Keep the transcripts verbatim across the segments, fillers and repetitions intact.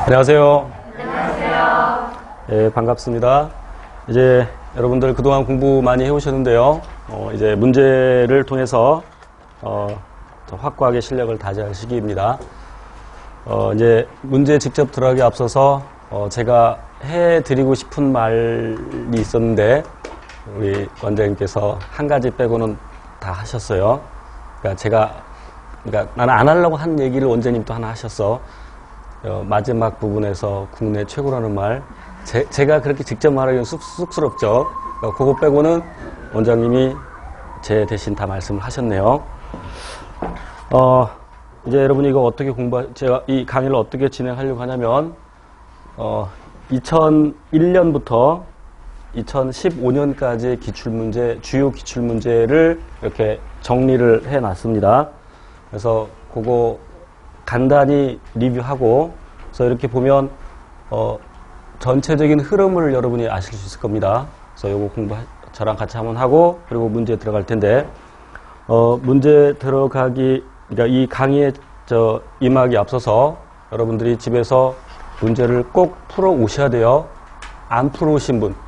안녕하세요. 안녕하세요. 예, 반갑습니다. 이제 여러분들 그동안 공부 많이 해오셨는데요. 어, 이제 문제를 통해서 어, 확고하게 실력을 다져야 할 시기입니다. 어, 이제 문제 직접 들어가기 앞서서 어, 제가 해드리고 싶은 말이 있었는데 우리 원장님께서 한 가지 빼고는 다 하셨어요. 그러니까 제가 그러니까 나는 안 하려고 한 얘기를 원장님도 하나 하셨어. 어, 마지막 부분에서 국내 최고라는 말. 제, 제가 그렇게 직접 말하기는 쑥, 쑥스럽죠. 그러니까 그거 빼고는 원장님이 제 대신 다 말씀을 하셨네요. 어, 이제 여러분이 이거 어떻게 공부, 제가 이 강의를 어떻게 진행하려고 하냐면, 어, 이천일 년부터 이천십오 년까지의 기출문제, 주요 기출문제를 이렇게 정리를 해 놨습니다. 그래서 그거 간단히 리뷰하고, 그래서 이렇게 보면, 어, 전체적인 흐름을 여러분이 아실 수 있을 겁니다. 그래서 요거 공부, 저랑 같이 한번 하고, 그리고 문제 들어갈 텐데, 어, 문제 들어가기, 그러니까 이 강의에 저 임하기 앞서서 여러분들이 집에서 문제를 꼭 풀어 오셔야 돼요. 안 풀어 오신 분.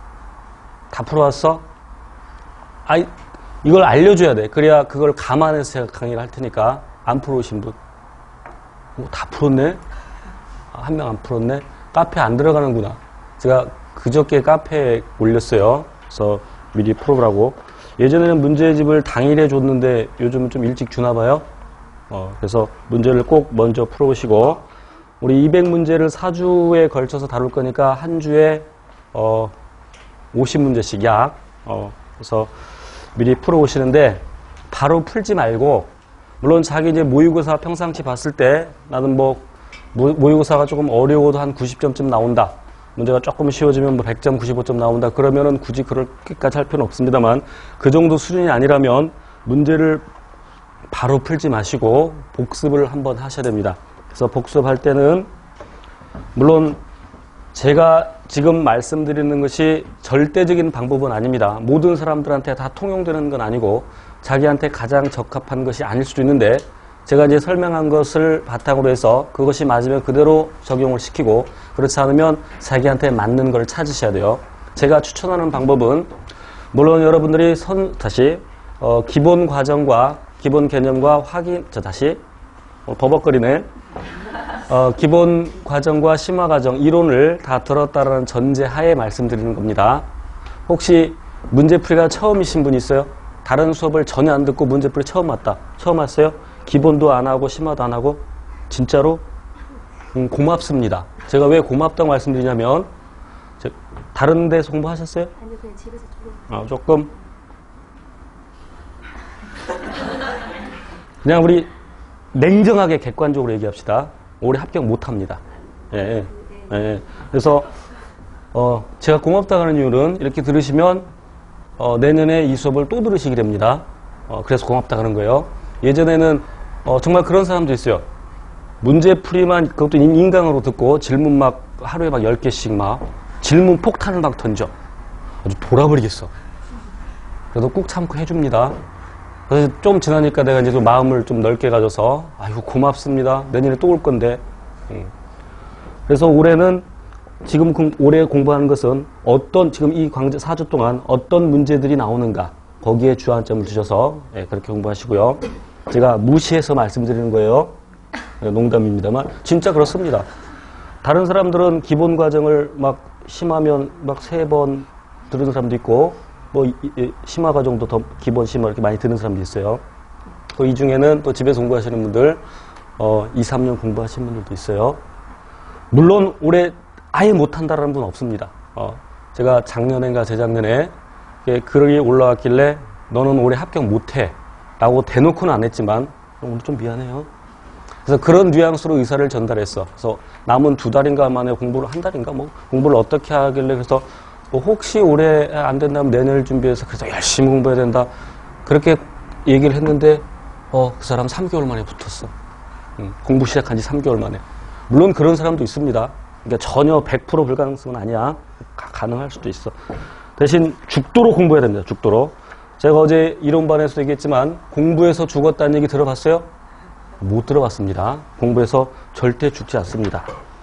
다 풀어왔어? 아, 이걸 알려줘야 돼. 그래야 그걸 감안해서 제가 강의를 할 테니까. 안 풀어 오신 분. 뭐 다 풀었네? 한 명 안 풀었네? 카페 안 들어가는구나. 제가 그저께 카페에 올렸어요. 그래서 미리 풀어보라고. 예전에는 문제집을 당일에 줬는데 요즘은 좀 일찍 주나 봐요. 어, 그래서 문제를 꼭 먼저 풀어오시고, 우리 이백 문제를 사 주에 걸쳐서 다룰 거니까 한 주에, 어, 오십 문제씩 약, 어, 그래서 미리 풀어오시는데, 바로 풀지 말고, 물론 자기 이제 모의고사 평상시 봤을 때, 나는 뭐, 모의고사가 조금 어려워도 한 구십 점쯤 나온다. 문제가 조금 쉬워지면 뭐 백 점, 구십오 점 나온다. 그러면은 굳이 그렇게까지 할 필요는 없습니다만, 그 정도 수준이 아니라면, 문제를 바로 풀지 마시고, 복습을 한번 하셔야 됩니다. 그래서 복습할 때는, 물론, 제가 지금 말씀드리는 것이 절대적인 방법은 아닙니다. 모든 사람들한테 다 통용되는 건 아니고, 자기한테 가장 적합한 것이 아닐 수도 있는데, 제가 이제 설명한 것을 바탕으로 해서 그것이 맞으면 그대로 적용을 시키고, 그렇지 않으면 자기한테 맞는 걸 찾으셔야 돼요. 제가 추천하는 방법은, 물론 여러분들이 선, 다시, 어, 기본 과정과 기본 개념과 확인, 저 다시, 어, 버벅거리네. 어, 기본 과정과 심화 과정, 이론을 다 들었다라는 전제 하에 말씀드리는 겁니다. 혹시 문제풀이가 처음이신 분 있어요? 다른 수업을 전혀 안 듣고 문제풀이 처음 왔다. 처음 왔어요? 기본도 안 하고 심화도 안 하고? 진짜로? 음, 고맙습니다. 제가 왜 고맙다고 말씀드리냐면, 저, 다른 데서 공부하셨어요? 아니요, 그냥 집에서 조금. 어, 조금. 그냥 우리 냉정하게 객관적으로 얘기합시다. 올해 합격 못합니다. 예, 예, 예. 그래서 어, 제가 고맙다고 하는 이유는 이렇게 들으시면 어, 내년에 이 수업을 또 들으시게 됩니다. 어, 그래서 고맙다고 하는 거예요. 예전에는 어, 정말 그런 사람도 있어요. 문제풀이만, 그것도 인강으로 듣고 질문 막 하루에 막 열 개씩 막 질문 폭탄을 막 던져. 아주 돌아버리겠어. 그래도 꾹 참고 해줍니다. 그래서 좀 지나니까 내가 이제 좀 마음을 좀 넓게 가져서, 아이고, 고맙습니다. 내년에 또 올 건데. 그래서 올해는, 지금 올해 공부하는 것은 어떤, 지금 이 강좌 사 주 동안 어떤 문제들이 나오는가, 거기에 주안점을 두셔서, 예, 그렇게 공부하시고요. 제가 무시해서 말씀드리는 거예요. 농담입니다만. 진짜 그렇습니다. 다른 사람들은 기본 과정을 막 심하면 막 세 번 들은 사람도 있고, 뭐, 심화 과정도 더 기본 심화 이렇게 많이 듣는 사람도 있어요. 또 이 중에는 또 집에서 공부하시는 분들, 어, 이, 삼 년 공부하시는 분들도 있어요. 물론 올해 아예 못한다라는 분 없습니다. 어, 제가 작년인가 재작년에 글이 올라왔길래 너는 올해 합격 못해 라고 대놓고는 안 했지만, 오늘 좀 미안해요. 그래서 그런 뉘앙스로 의사를 전달했어. 그래서 남은 두 달인가 만에 공부를, 한 달인가 뭐, 공부를 어떻게 하길래, 그래서 뭐 혹시 올해 안 된다면 내년을 준비해서 그래서 열심히 공부해야 된다. 그렇게 얘기를 했는데, 어, 그 사람 삼 개월 만에 붙었어. 응, 공부 시작한 지 삼 개월 만에. 물론 그런 사람도 있습니다. 그러니까 전혀 백 퍼센트 불가능성은 아니야. 가, 가능할 수도 있어. 대신 죽도록 공부해야 됩니다. 죽도록. 제가 어제 이론반에서 얘기했지만, 공부해서 죽었다는 얘기 들어봤어요? 못 들어봤습니다. 공부해서 절대 죽지 않습니다.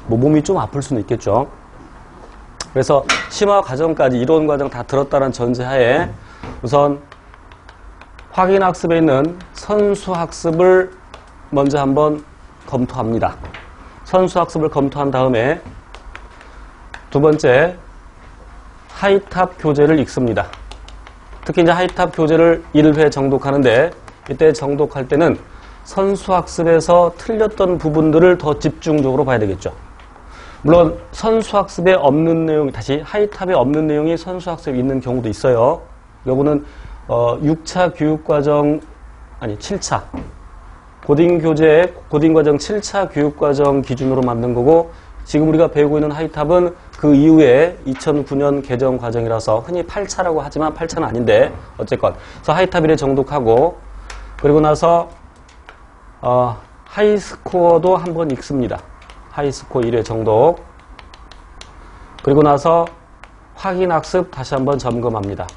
뭐 몸이 좀 아플 수는 있겠죠. 그래서 심화 과정까지 이론 과정 다 들었다는 전제하에 우선 확인학습에 있는 선수학습을 먼저 한번 검토합니다. 선수학습을 검토한 다음에 두 번째 하이탑 교재를 읽습니다. 특히 이제 하이탑 교재를 일 회 정독하는데 이때 정독할 때는 선수학습에서 틀렸던 부분들을 더 집중적으로 봐야 되겠죠. 물론 선수학습에 없는 내용, 다시 하이탑에 없는 내용이 선수학습에 있는 경우도 있어요. 이거는 어, 육 차 교육과정, 아니 칠 차 고딩교재, 고딩과정 칠 차 교육과정 기준으로 만든 거고 지금 우리가 배우고 있는 하이탑은 그 이후에 이천구 년 개정 과정이라서 흔히 팔 차라고 하지만 팔 차는 아닌데 어쨌건 그래서 하이탑 일 회 정독하고 그리고 나서 어, 하이스코어도 한번 읽습니다. 하이스코어 일 회 정독 그리고 나서 확인학습 다시 한번 점검합니다.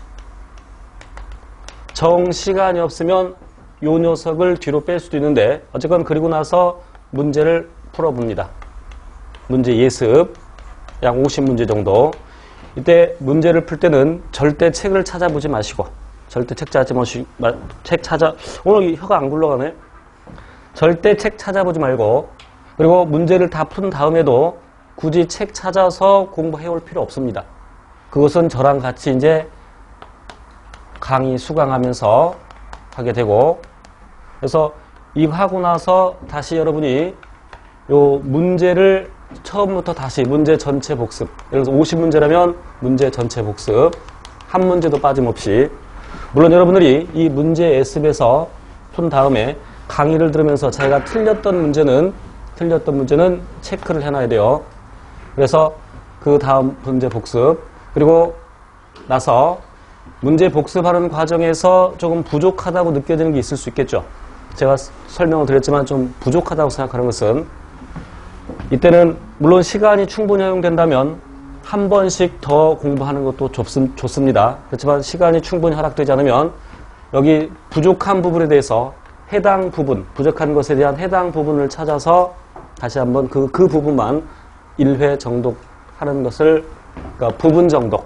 정 시간이 없으면 요 녀석을 뒤로 뺄 수도 있는데 어쨌건 그리고 나서 문제를 풀어봅니다. 문제 예습 약 오십 문제 정도. 이때 문제를 풀 때는 절대 책을 찾아보지 마시고 절대 책 찾지 마시고 책 찾아 오늘 혀가 안 굴러가네. 절대 책 찾아보지 말고 그리고 문제를 다 푼 다음에도 굳이 책 찾아서 공부해올 필요 없습니다. 그것은 저랑 같이 이제 강의 수강하면서 하게 되고 그래서 이거 하고 나서 다시 여러분이 요 문제를 처음부터 다시 문제 전체 복습 예를 들어서 오십 문제라면 문제 전체 복습 한 문제도 빠짐없이 물론 여러분들이 이 문제 예습에서 푼 다음에 강의를 들으면서 자기가 틀렸던 문제는 틀렸던 문제는 체크를 해놔야 돼요. 그래서 그 다음 문제 복습 그리고 나서 문제 복습하는 과정에서 조금 부족하다고 느껴지는 게 있을 수 있겠죠. 제가 설명을 드렸지만 좀 부족하다고 생각하는 것은 이때는 물론 시간이 충분히 허용된다면 한 번씩 더 공부하는 것도 좋습, 좋습니다. 그렇지만 시간이 충분히 허락되지 않으면 여기 부족한 부분에 대해서 해당 부분, 부족한 것에 대한 해당 부분을 찾아서 다시 한번 그, 그 부분만 일 회 정독하는 것을 그러니까 부분 정독을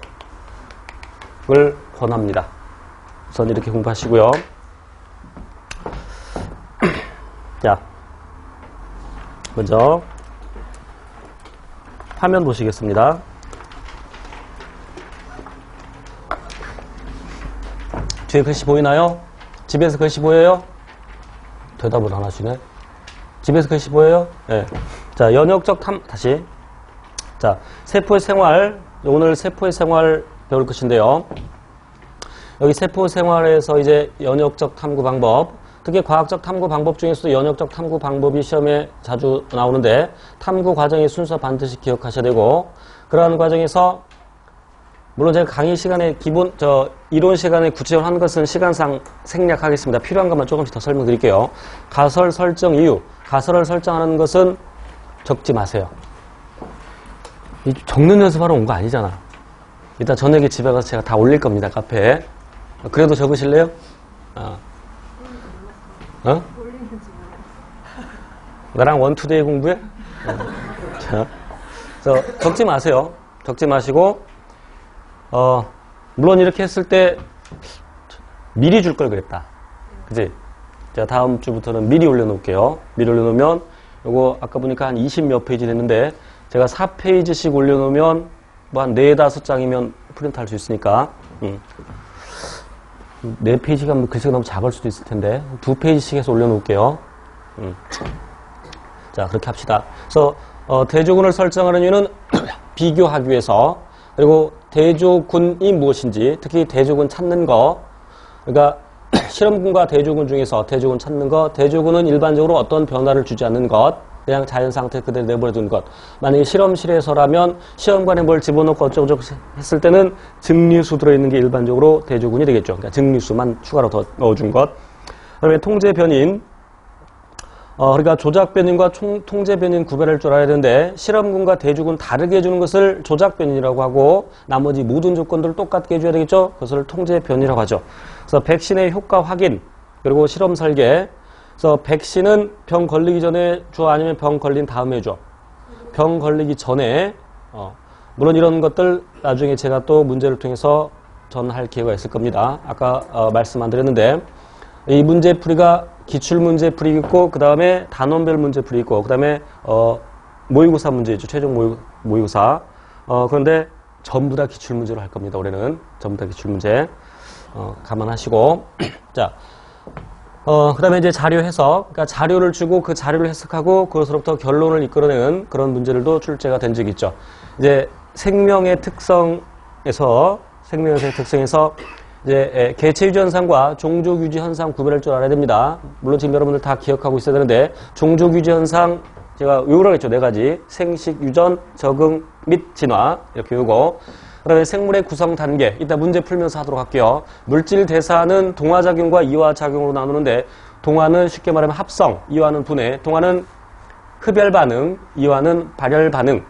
권합니다. 우선 이렇게 공부하시고요. 자, 먼저 화면 보시겠습니다. 뒤에 글씨 보이나요? 집에서 글씨 보여요? 대답을 안 하시네. 집에서 글씨 보여요? 네. 자, 연역적 탐, 다시. 자, 세포의 생활. 오늘 세포의 생활 배울 것인데요. 여기 세포 생활에서 이제 연역적 탐구 방법. 특히 과학적 탐구 방법 중에서도 연역적 탐구 방법이 시험에 자주 나오는데 탐구 과정의 순서 반드시 기억하셔야 되고 그러한 과정에서 물론 제가 강의 시간에 기본 저 이론 시간에 구체적으로 하는 것은 시간상 생략하겠습니다. 필요한 것만 조금씩 더 설명드릴게요. 가설 설정 이유. 가설을 설정하는 것은 적지 마세요. 적는 연습하러 온 거 아니잖아. 이따 저녁에 집에 가서 제가 다 올릴 겁니다. 카페에. 그래도 적으실래요? 어? 어? 나랑 원투데이 공부해? 어. 자, 그래서 적지 마세요. 적지 마시고 어, 물론 이렇게 했을 때 미리 줄 걸 그랬다. 그지? 자, 다음 주부터는 미리 올려놓을게요. 미리 올려놓으면 요거 아까 보니까 한 이십 몇 페이지 됐는데 제가 사 페이지씩 올려놓으면 뭐 한 네, 다섯 장이면 프린트 할 수 있으니까 음. 네 페이지가 뭐 글씨가 너무 작을 수도 있을 텐데 두 페이지씩 해서 올려놓을게요. 음. 자, 그렇게 합시다. 그래서 어, 대조군을 설정하는 이유는 비교하기 위해서 그리고 대조군이 무엇인지 특히 대조군 찾는 거 그러니까 실험군과 대조군 중에서 대조군 찾는 것 대조군은 일반적으로 어떤 변화를 주지 않는 것 그냥 자연 상태 그대로 내버려둔 것 만약에 실험실에서라면 시험관에 뭘 집어넣고 어쩌고저쩌고 했을 때는 증류수 들어있는 게 일반적으로 대조군이 되겠죠. 그러니까 증류수만 추가로 더 넣어준 것 그다음에 통제 변인 어, 그러니까 조작 변인과 총, 통제 변인 구별할 줄 알아야 되는데 실험군과 대조군 다르게 해주는 것을 조작 변인이라고 하고 나머지 모든 조건들을 똑같게 해줘야 되겠죠. 그것을 통제 변이라고 하죠. 그래서 백신의 효과 확인 그리고 실험 설계 그래서 백신은 병 걸리기 전에 줘 아니면 병 걸린 다음에 줘. 병 걸리기 전에 어, 물론 이런 것들 나중에 제가 또 문제를 통해서 전할 기회가 있을 겁니다. 아까 어, 말씀 안 드렸는데 이 문제풀이가 기출문제풀이 있고 그 다음에 단원별 문제풀이 있고 그 다음에 어, 모의고사 문제죠. 최종 모의, 모의고사. 어, 그런데 전부 다 기출문제로 할 겁니다. 올해는 전부 다 기출문제. 어, 감안하시고 자, 어, 그 다음에 이제 자료 해석. 그러니까 자료를 주고 그 자료를 해석하고 그것으로부터 결론을 이끌어내는 그런 문제들도 출제가 된 적이 있죠. 이제 생명의 특성에서 생명의 특성에서 이제 개체 유지 현상과 종족 유지 현상 구별할 줄 알아야 됩니다. 물론 지금 여러분들 다 기억하고 있어야 되는데 종족 유지 현상 제가 요구를 했죠. 네 가지. 생식, 유전, 적응 및 진화 이렇게 요거. 그다음에 생물의 구성 단계 이따 문제 풀면서 하도록 할게요. 물질 대사는 동화작용과 이화작용으로 나누는데 동화는 쉽게 말하면 합성, 이화는 분해. 동화는 흡열 반응, 이화는 발열 반응.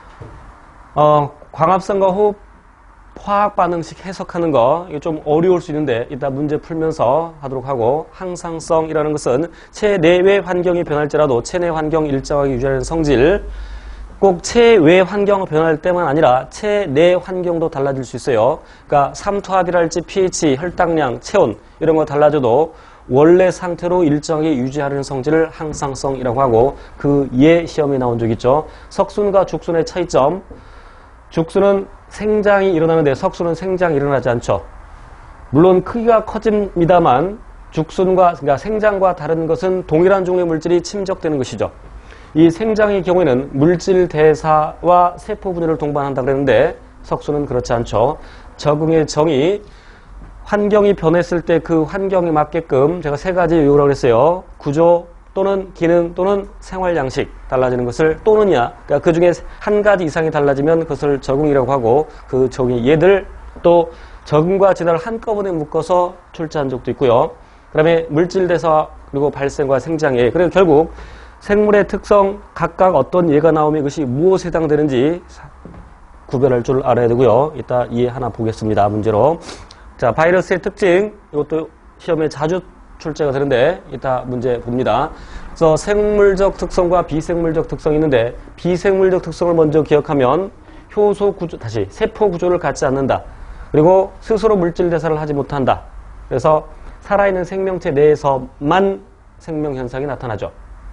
어, 광합성과 호흡 화학 반응식 해석하는 거 이게 좀 어려울 수 있는데 이따 문제 풀면서 하도록 하고 항상성이라는 것은 체내외 환경이 변할지라도 체내 환경 일정하게 유지하는 성질 꼭 체외 환경 변할 때만 아니라 체내 환경도 달라질 수 있어요. 그러니까 삼투압이랄지 pH, 혈당량, 체온 이런 거 달라져도 원래 상태로 일정하게 유지하는 성질을 항상성이라고 하고 그 예 시험에 나온 적 있죠. 석순과 죽순의 차이점 죽순은 생장이 일어나는데 석순은 생장이 일어나지 않죠. 물론 크기가 커집니다만 죽순과 그러니까 생장과 다른 것은 동일한 종류의 물질이 침적되는 것이죠. 이 생장의 경우에는 물질 대사와 세포 분열을 동반한다고 그랬는데 석순은 그렇지 않죠. 적응의 정의 환경이 변했을 때 그 환경에 맞게끔 제가 세 가지 요구라고 그랬어요. 구조 또는 기능 또는 생활 양식 달라지는 것을 또는이야. 그러니까 그 중에 한 가지 이상이 달라지면 그것을 적응이라고 하고 그 적응이 얘들 또 적응과 진화를 한꺼번에 묶어서 출제한 적도 있고요. 그 다음에 물질 대사 그리고 발생과 생장애. 그래서 결국 생물의 특성 각각 어떤 예가 나오면 이것이 무엇에 해당되는지 구별할 줄 알아야 되고요. 이따 예 하나 보겠습니다. 문제로. 자, 바이러스의 특징 이것도 시험에 자주 출제가 되는데 이따 문제 봅니다. 그래서 생물적 특성과 비생물적 특성이 있는데 비생물적 특성을 먼저 기억하면 효소 구조, 다시 세포 구조를 갖지 않는다. 그리고 스스로 물질 대사를 하지 못한다. 그래서 살아있는 생명체 내에서만 생명현상이 나타나죠.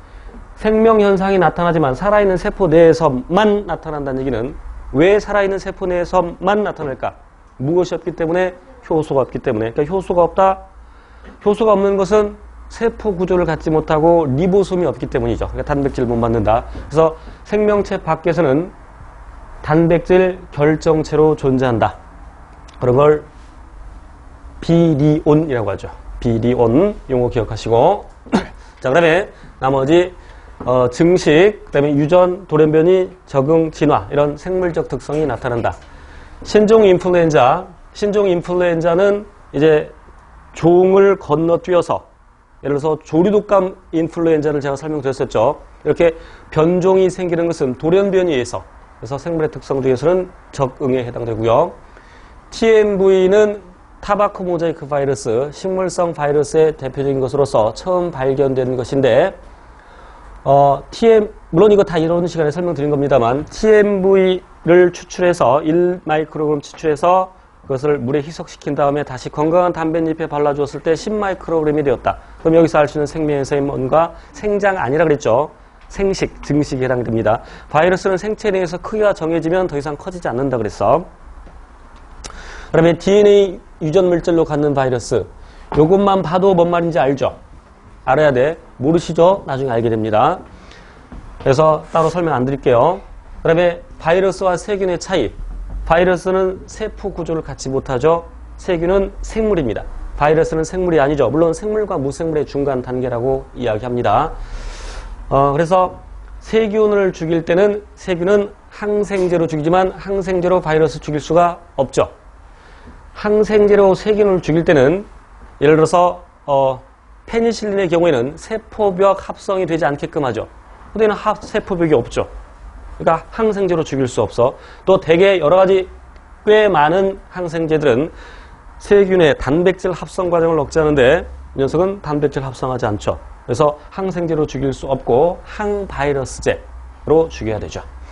생명현상이 나타나지만 살아있는 세포 내에서만 나타난다는 얘기는 왜 살아있는 세포 내에서만 나타날까? 무엇이 없기 때문에? 효소가 없기 때문에. 그러니까 효소가 없다. 효소가 없는 것은 세포 구조를 갖지 못하고 리보솜이 없기 때문이죠. 그러니까 단백질을 못 만든다. 그래서 생명체 밖에서는 단백질 결정체로 존재한다. 그런 걸 비리온이라고 하죠. 비리온 용어 기억하시고 자, 그 다음에 나머지 어, 증식, 그 다음에 유전, 돌연변이, 적응, 진화 이런 생물적 특성이 나타난다. 신종 인플루엔자 신종 인플루엔자는 이제 종을 건너뛰어서 예를 들어서 조류독감 인플루엔자를 제가 설명드렸었죠. 이렇게 변종이 생기는 것은 돌연변이에 의해서 그래서 생물의 특성 중에서는 적응에 해당되고요. 티엠브이는 타바코 모자이크 바이러스, 식물성 바이러스의 대표적인 것으로서 처음 발견된 것인데 어, 티엠, 물론 이거 다 이런 시간에 설명드린 겁니다만 티엠브이를 추출해서 일 마이크로그램 추출해서 그것을 물에 희석시킨 다음에 다시 건강한 담뱃잎에 발라주었을 때 십 마이크로그램이 되었다. 그럼 여기서 알 수 있는 생명현상이 뭔가 생장 아니라 그랬죠. 생식, 증식에 해당됩니다. 바이러스는 생체 내에서 크기가 정해지면 더 이상 커지지 않는다 그랬어. 그 다음에 디엔에이 유전 물질로 갖는 바이러스. 요것만 봐도 뭔 말인지 알죠? 알아야 돼. 모르시죠? 나중에 알게 됩니다. 그래서 따로 설명 안 드릴게요. 그 다음에 바이러스와 세균의 차이. 바이러스는 세포 구조를 갖지 못하죠. 세균은 생물입니다. 바이러스는 생물이 아니죠. 물론 생물과 무생물의 중간 단계라고 이야기합니다. 어, 그래서 세균을 죽일 때는 세균은 항생제로 죽이지만 항생제로 바이러스 죽일 수가 없죠. 항생제로 세균을 죽일 때는 예를 들어서 어, 페니실린의 경우에는 세포벽 합성이 되지 않게끔 하죠. 근데는 합, 세포벽이 없죠. 그러니까 항생제로 죽일 수 없어. 또 대개 여러 가지 꽤 많은 항생제들은 세균의 단백질 합성 과정을 억제하는데 이 녀석은 단백질 합성하지 않죠. 그래서 항생제로 죽일 수 없고 항바이러스제로 죽여야 되죠.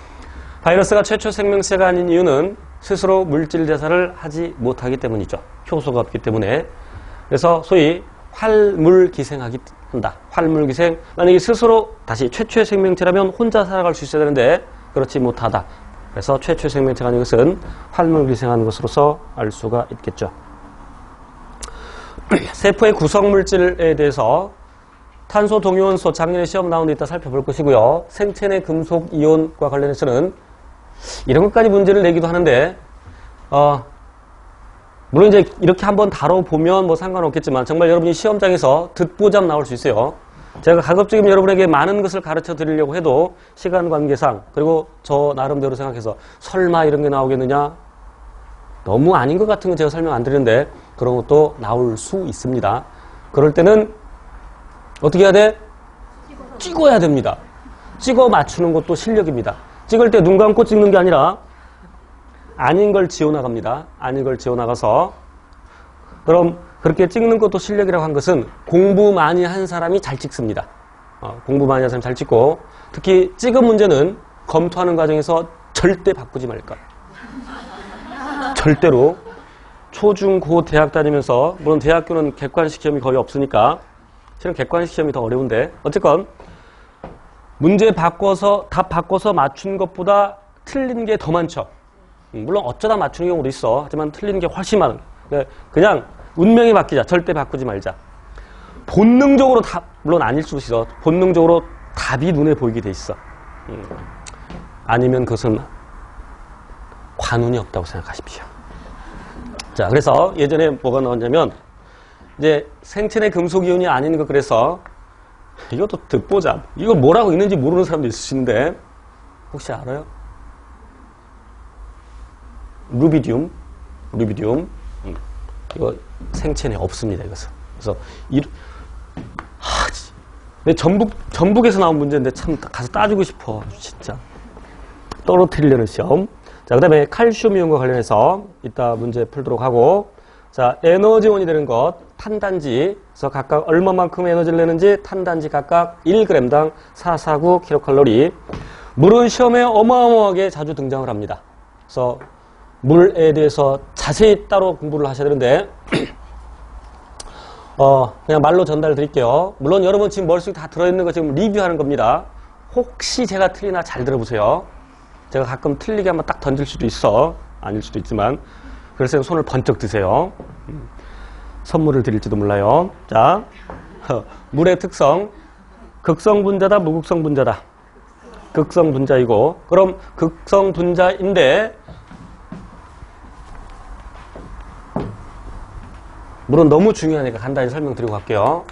바이러스가 최초 생명체가 아닌 이유는 스스로 물질 대사를 하지 못하기 때문이죠. 효소가 없기 때문에. 그래서 소위 활물기생하기 한다. 활물기생. 만약에 스스로 다시 최초의 생명체라면 혼자 살아갈 수 있어야 되는데 그렇지 못하다. 그래서 최초의 생명체가 아닌 것은 활물기생하는 것으로서 알 수가 있겠죠. 세포의 구성물질에 대해서 탄소, 동위원소, 작년에 시험 나온 데 있다 살펴볼 것이고요. 생체 내 금속 이온과 관련해서는 이런 것까지 문제를 내기도 하는데 어, 물론 이제 이렇게 한번 다뤄보면 뭐 상관없겠지만 정말 여러분이 시험장에서 듣보잡 나올 수 있어요. 제가 가급적이면 여러분에게 많은 것을 가르쳐 드리려고 해도 시간 관계상 그리고 저 나름대로 생각해서 설마 이런 게 나오겠느냐? 너무 아닌 것 같은 건 제가 설명 안 드리는데 그런 것도 나올 수 있습니다. 그럴 때는 어떻게 해야 돼? 찍어야 됩니다. 찍어 맞추는 것도 실력입니다. 찍을 때 눈 감고 찍는 게 아니라 아닌 걸 지워나갑니다. 아닌 걸 지워나가서 그럼 그렇게 찍는 것도 실력이라고 한 것은 공부 많이 한 사람이 잘 찍습니다. 어, 공부 많이 한 사람이 잘 찍고 특히 찍은 문제는 검토하는 과정에서 절대 바꾸지 말까. 절대로 초, 중, 고 대학 다니면서 물론 대학교는 객관식 시험이 거의 없으니까 실은 객관식 시험이 더 어려운데 어쨌건 문제 바꿔서 답 바꿔서 맞춘 것보다 틀린 게 더 많죠. 물론 어쩌다 맞추는 경우도 있어. 하지만 틀린 게 훨씬 많은 거예요. 그냥 운명에 맡기자. 절대 바꾸지 말자. 본능적으로 답, 물론 아닐 수도 있어. 본능적으로 답이 눈에 보이게 돼 있어. 음. 아니면 그것은 관운이 없다고 생각하십시오. 자, 그래서 예전에 뭐가 나왔냐면 이제 생체 내 금속이온이 아닌 거 그래서 이것도 듣보잡. 이거 뭐라고 있는지 모르는 사람도 있을 수 있는데 혹시 알아요? 루비디움, 루비디움. 음. 이거 생체 내 없습니다. 이것은. 그래서 이, 하, 내 전북 전북에서 나온 문제인데 참 가서 따지고 싶어. 진짜 떨어뜨리려는 시험. 자, 그다음에 칼슘 이온과 관련해서 이따 문제 풀도록 하고. 자, 에너지원이 되는 것, 탄단지. 그래서 각각 얼마만큼 에너지를 내는지 탄단지 각각 일 그램당 사백사십구 킬로칼로리. 물은 시험에 어마어마하게 자주 등장을 합니다. 그래서 물에 대해서 자세히 따로 공부를 하셔야 되는데 어, 그냥 말로 전달 드릴게요. 물론 여러분 지금 머릿속에 다 들어있는 거 지금 리뷰하는 겁니다. 혹시 제가 틀리나 잘 들어보세요. 제가 가끔 틀리게 한번 딱 던질 수도 있어. 아닐 수도 있지만 그래서 손을 번쩍 드세요. 음, 선물을 드릴지도 몰라요. 자, 물의 특성. 극성분자다, 무극성분자다. 극성분자이고 그럼 극성분자인데 물론 너무 중요하니까 간단히 설명드리고 갈게요.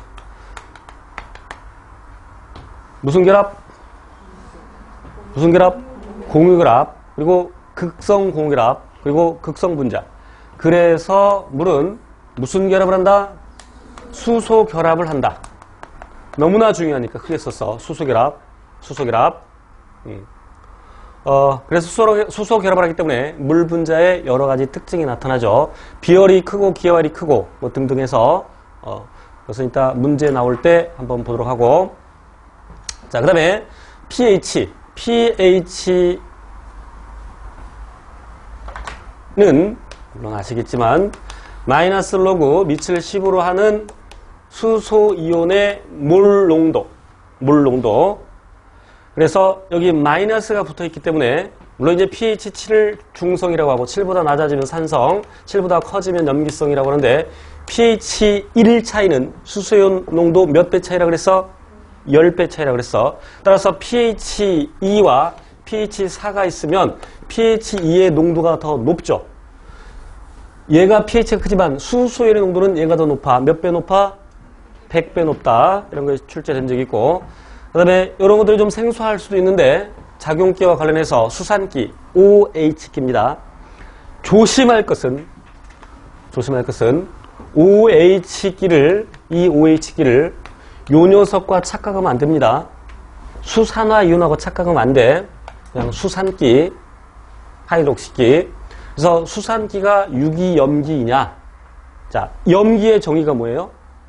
무슨 결합? 무슨 결합? 공유결합, 그리고 극성공유결합, 그리고 극성분자. 그래서 물은 무슨 결합을 한다? 수소결합을 한다. 너무나 중요하니까 크게 썼어. 수소결합, 수소결합. 음. 어, 그래서 수소, 수소 결합을 하기 때문에 물 분자의 여러 가지 특징이 나타나죠. 비열이 크고 기혈이 크고 뭐 등등 해서 어, 그래서 이따 문제 나올 때 한번 보도록 하고. 자, 그 다음에 pH. pH는 물론 아시겠지만 마이너스 로그 밑을 십으로 하는 수소 이온의 몰 농도. 몰 농도. 그래서 여기 마이너스가 붙어 있기 때문에 물론 이제 pH 칠을 중성이라고 하고 칠보다 낮아지면 산성, 칠보다 커지면 염기성이라고 하는데 pH 일 차이는 수소이온 농도 몇 배 차이라고 그랬어? 십 배 차이라고 그랬어. 따라서 pH 이와 pH 사가 있으면 pH 이의 농도가 더 높죠. 얘가 pH가 크지만 수소이온의 농도는 얘가 더 높아. 몇 배 높아? 백 배 높다. 이런 거 출제된 적이 있고. 그 다음에 이런 것들이 좀 생소할 수도 있는데 작용기와 관련해서 수산기 오에이치기입니다. 조심할 것은 조심할 것은 오에이치기를 이 오에이치기를 요 녀석과 착각하면 안 됩니다. 수산화 이온하고 착각하면 안 돼. 그냥 수산기, 하이드록시기. 그래서 수산기가 유기염기이냐? 자, 염기의 정의가 뭐예요?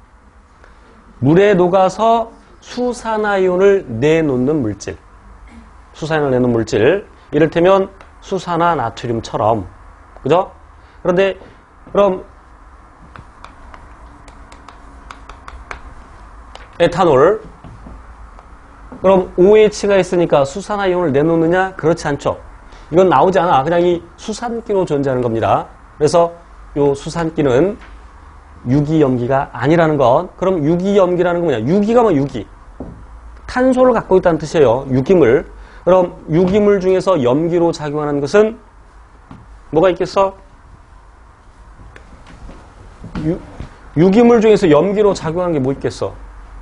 물에 녹아서 수산화이온을 내놓는 물질. 수산화이온을 내놓는 물질. 이를테면 수산화 나트륨처럼. 그죠? 그런데 그럼 에탄올, 그럼 오에이치가 있으니까 수산화이온을 내놓느냐? 그렇지 않죠. 이건 나오지 않아. 그냥 이 수산기로 존재하는 겁니다. 그래서 이 수산기는 유기염기가 아니라는 것. 그럼 유기염기라는 건 뭐냐? 유기가 뭐 유기. 탄소를 갖고 있다는 뜻이에요. 유기물. 그럼 유기물 중에서 염기로 작용하는 것은 뭐가 있겠어? 유, 유기물 중에서 염기로 작용하는 게 뭐 있겠어?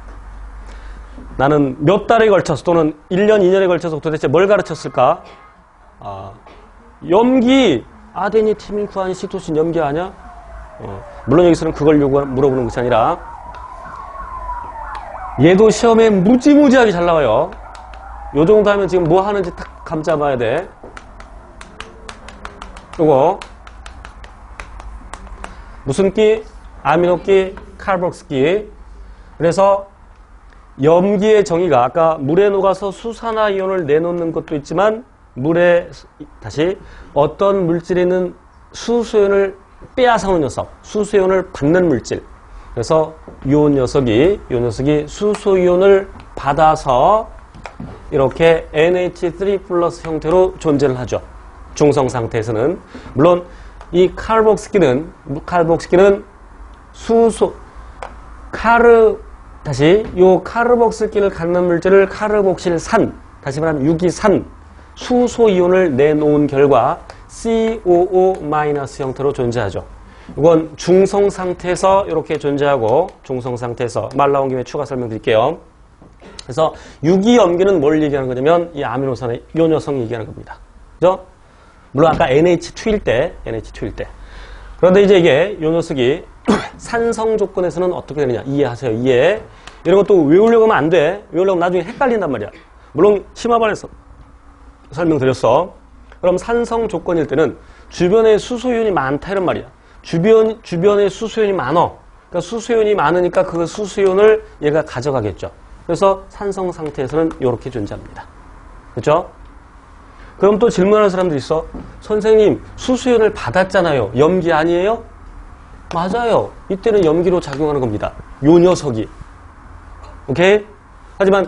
나는 몇 달에 걸쳐서 또는 일 년, 이 년에 걸쳐서 도대체 뭘 가르쳤을까? 아, 염기! 아데니, 티민, 구아닌, 시토신 염기 아니야? 어, 물론 여기서는 그걸 요구, 물어보는 것이 아니라 얘도 시험에 무지무지하게 잘 나와요. 요 정도 하면 지금 뭐 하는지 딱 감 잡아야 돼. 요거 무슨 끼? 아미노끼, 카르복스끼. 그래서 염기의 정의가 아까 물에 녹아서 수산화이온을 내놓는 것도 있지만 물에 다시 어떤 물질에 있는 수소이온을 빼앗아오는 녀석, 수소이온을 받는 물질. 그래서 요 녀석이 요 녀석이 수소이온을 받아서 이렇게 엔에이치 쓰리 플러스 형태로 존재를 하죠. 중성 상태에서는. 물론 이 카르복스끼는 카르복스끼는 수소 카르 다시 요 카르복스끼를 갖는 물질을 카르복실산, 다시 말하면 유기산, 수소이온을 내놓은 결과 씨오오 형태로 존재하죠. 이건 중성 상태에서 이렇게 존재하고, 중성 상태에서 말 나온 김에 추가 설명드릴게요. 그래서 유기염기는 뭘 얘기하는 거냐면 이 아미노산의 요 녀석 얘기하는 겁니다. 그죠? 물론 아까 엔에이치 투일 때, 엔에이치 투일 때. 그런데 이제 이게 요 녀석이 산성 조건에서는 어떻게 되느냐. 이해하세요. 이해. 이런 것도 외우려고 하면 안 돼. 외우려고 하면 나중에 헷갈린단 말이야. 물론 심화반에서 설명드렸어. 그럼 산성 조건일 때는 주변에 수소이온이 많다 이런 말이야. 주변, 주변에 수소이온이 많어. 그러니까 수소이온이 많으니까 그 수소이온을 얘가 가져가겠죠. 그래서 산성 상태에서는 이렇게 존재합니다. 그렇죠? 그럼 또 질문하는 사람들이 있어. 선생님, 수소이온을 받았잖아요. 염기 아니에요? 맞아요. 이때는 염기로 작용하는 겁니다. 요 녀석이. 오케이? 하지만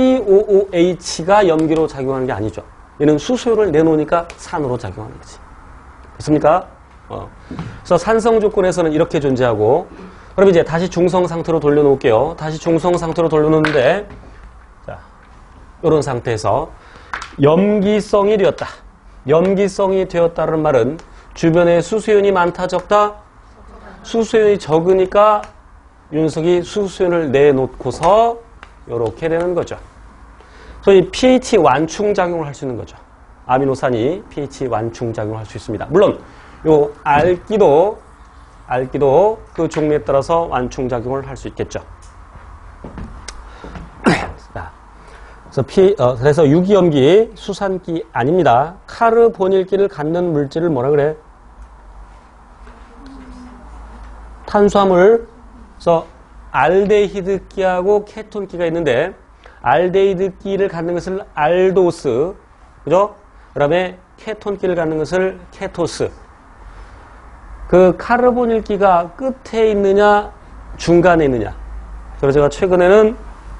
씨오오에이치가 염기로 작용하는 게 아니죠. 얘는 수소이온을 내놓으니까 산으로 작용하는 거지. 됐습니까? 어. 그래서 산성 조건에서는 이렇게 존재하고, 그럼 이제 다시 중성 상태로 돌려놓을게요. 다시 중성 상태로 돌려놓는데, 자, 이런 상태에서 염기성이 되었다. 염기성이 되었다는 말은 주변에 수소이온이 많다, 적다? 수소이온이 적으니까 윤석이 수소이온을 내놓고서 이렇게 되는 거죠. 소위 pH 완충작용을 할 수 있는 거죠. 아미노산이 pH 완충작용을 할 수 있습니다. 물론 요 알기도 알기도 그 종류에 따라서 완충작용을 할 수 있겠죠. 그래서, 피, 어, 그래서 유기염기, 수산기 아닙니다. 카르보닐기를 갖는 물질을 뭐라 그래? 탄수화물. 그래서 알데히드기하고 케톤기가 있는데, 알데히드기를 갖는 것을 알도스, 그죠? 그 다음에 케톤기를 갖는 것을 케토스. 그 카르보닐기가 끝에 있느냐, 중간에 있느냐. 그래서 제가 최근에는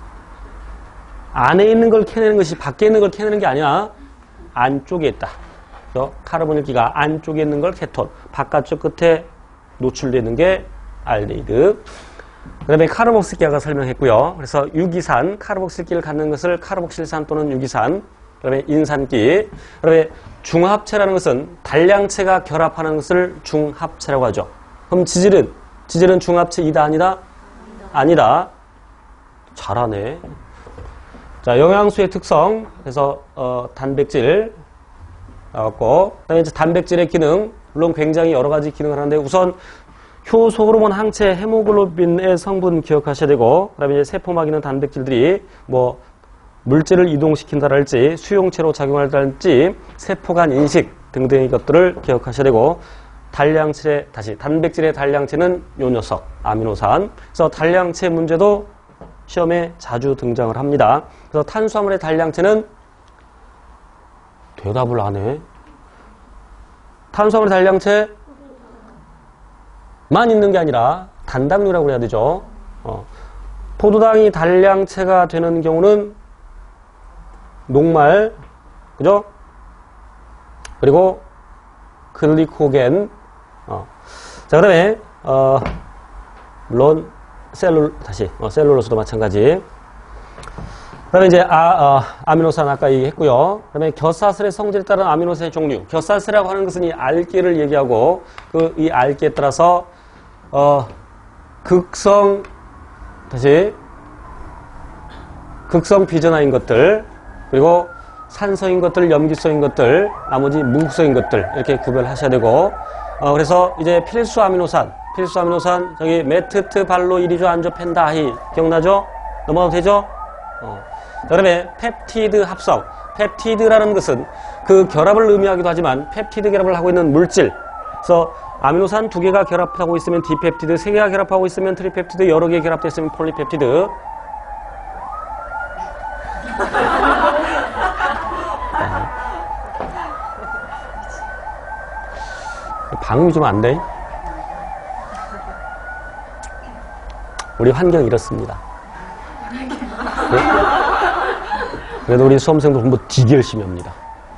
안에 있는 걸 캐내는 것이 밖에 있는 걸 캐내는 게 아니야. 안쪽에 있다. 그래서 카르보닐기가 안쪽에 있는 걸 케톤, 바깥쪽 끝에 노출되어 있는 게 알데히드. 그 다음에 카르복실기 아까 설명했고요. 그래서 유기산, 카르복실기를 갖는 것을 카르복실산 또는 유기산. 그 다음에 인산기. 그 다음에 중합체라는 것은 단량체가 결합하는 것을 중합체라고 하죠. 그럼 지질은? 지질은 중합체이다 아니다? 아니다. 잘하네. 자, 영양소의 특성. 그래서 어, 단백질 나왔고, 그다음에 이제 단백질의 기능. 물론 굉장히 여러 가지 기능을 하는데 우선 효소 호르몬 항체 헤모글로빈의 성분 기억하셔야 되고, 그다음에 이제 세포막 있는 단백질들이 뭐 물질을 이동시킨다랄지 수용체로 작용한다랄지 세포 간 인식 등등의 것들을 기억하셔야 되고, 단량체 다시 단백질의 단량체는 요 녀석 아미노산. 그래서 단량체 문제도 시험에 자주 등장을 합니다. 그래서 탄수화물의 단량체는 대답을 안 해. 탄수화물 단량체만 있는 게 아니라 단당류라고 그래야 되죠. 어. 포도당이 단량체가 되는 경우는 녹말, 그죠? 그리고 글리코겐. 어. 자, 그 다음에, 어, 물론, 셀룰, 다시, 어, 셀룰로스도 마찬가지. 그 다음에 이제, 아, 어, 아미노산 아까 얘기했고요. 그 다음에 겨사슬의 성질에 따른 아미노산의 종류. 겨사슬이라고 하는 것은 이 알게를 얘기하고, 그, 이 알게에 따라서, 어, 극성, 다시, 극성 비전화인 것들, 그리고 산성인 것들, 염기성인 것들, 나머지 무극성인 것들, 이렇게 구별하셔야 되고, 어, 그래서 이제 필수 아미노산, 필수 아미노산, 저기, 메트트, 발로, 이리조, 안조, 펜다히, 기억나죠? 넘어가도 되죠? 어. 그 다음에 펩티드 합성. 펩티드라는 것은 그 결합을 의미하기도 하지만 펩티드 결합을 하고 있는 물질. 그래서 아미노산 두 개가 결합하고 있으면 디펩티드, 세 개가 결합하고 있으면 트리펩티드, 여러 개 결합됐으면 폴리펩티드. 방음이 좀 안 돼. 우리 환경이 이렇습니다. 그래도 우리 수험생들 공부 되게 열심히 합니다.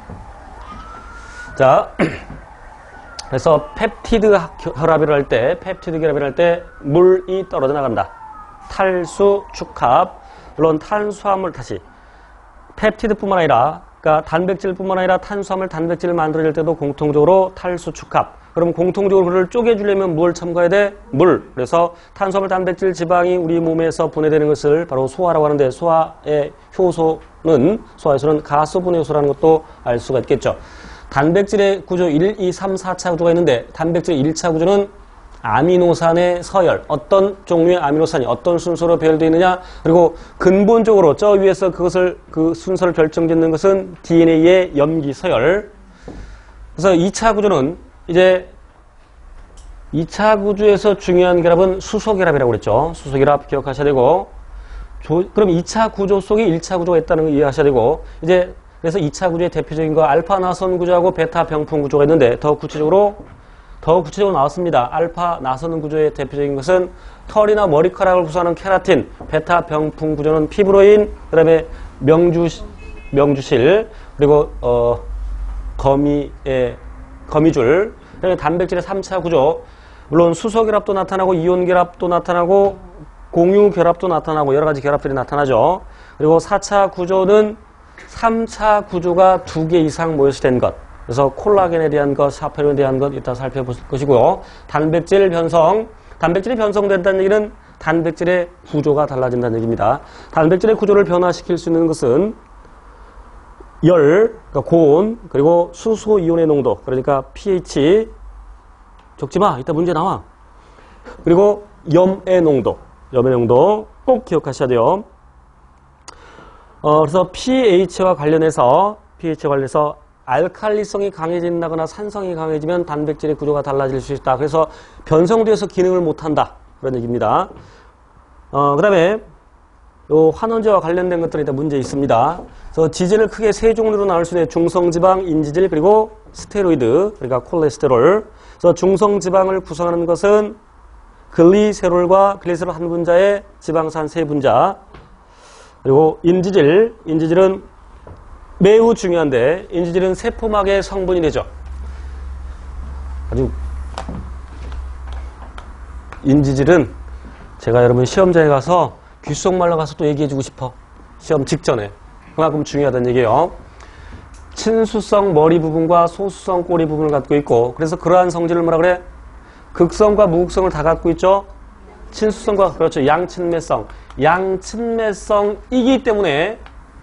자, 그래서 펩티드 결합을 할 때, 펩티드 결합을 할 때 물이 떨어져 나간다. 탈수, 축합, 물론 탄수화물, 다시 펩티드뿐만 아니라, 그러니까 단백질뿐만 아니라 탄수화물, 단백질을 만들어낼 때도 공통적으로 탈수, 축합. 그럼 공통적으로 그를 쪼개주려면 뭘 첨가해야 돼? 물. 그래서 탄수화물, 단백질, 지방이 우리 몸에서 분해되는 것을 바로 소화라고 하는데, 소화의 효소는, 소화효소는 가소분해 효소라는 것도 알 수가 있겠죠. 단백질의 구조 일, 이, 삼, 사 차 구조가 있는데, 단백질 일 차 구조는 아미노산의 서열, 어떤 종류의 아미노산이 어떤 순서로 배열되어 있느냐, 그리고 근본적으로 저 위에서 그것을, 그 순서를 결정짓는 것은 디엔에이의 염기 서열. 그래서 이 차 구조는 이제 이 차 구조에서 중요한 결합은 수소결합이라고 그랬죠. 수소결합 기억하셔야 되고, 조, 그럼 이 차 구조 속에 일 차 구조가 있다는 걸 이해하셔야 되고, 이제 그래서 이 차 구조의 대표적인 거 알파 나선 구조하고 베타 병풍 구조가 있는데, 더 구체적으로 더 구체적으로 나왔습니다. 알파 나선 구조의 대표적인 것은 털이나 머리카락을 구성하는 케라틴, 베타 병풍 구조는 피브로인, 그 다음에 명주, 명주실, 그리고 어, 거미의 거미줄, 그다음에 단백질의 삼 차 구조, 물론 수소 결합도 나타나고 이온 결합도 나타나고 공유 결합도 나타나고 여러 가지 결합들이 나타나죠. 그리고 사 차 구조는 삼 차 구조가 두 개 이상 모여서 된 것. 그래서 콜라겐에 대한 것, 사페론에 대한 것 이따 살펴보실 것이고요. 단백질 변성, 단백질이 변성된다는 얘기는 단백질의 구조가 달라진다는 얘기입니다. 단백질의 구조를 변화시킬 수 있는 것은 열, 그러니까 고온, 그리고 수소 이온의 농도, 그러니까 pH, 적지 마, 이따 문제 나와. 그리고 염의 농도, 염의 농도 꼭 기억하셔야 돼요. 어, 그래서 pH와 관련해서, pH와 관련해서 알칼리성이 강해진다거나 산성이 강해지면 단백질의 구조가 달라질 수 있다. 그래서 변성되어서 기능을 못한다. 그런 얘기입니다. 어, 그 다음에 요 환원제와 관련된 것들이 다 문제 있습니다. 그래서 지질을 크게 세 종류로 나눌 수 있는 중성지방, 인지질, 그리고 스테로이드, 그러니까 콜레스테롤. 그래서 중성지방을 구성하는 것은 글리세롤과 글리세롤 한 분자의 지방산 세 분자. 그리고 인지질, 인지질은 매우 중요한데, 인지질은 세포막의 성분이 되죠. 아주 인지질은 제가 여러분 시험장에 가서 귓속말로 가서 또 얘기해주고 싶어. 시험 직전에. 그만큼 중요하다는 얘기예요. 친수성 머리 부분과 소수성 꼬리 부분을 갖고 있고, 그래서 그러한 성질을 뭐라 그래? 극성과 무극성을 다 갖고 있죠. 친수성과, 그렇죠, 양친매성. 양친매성이기 때문에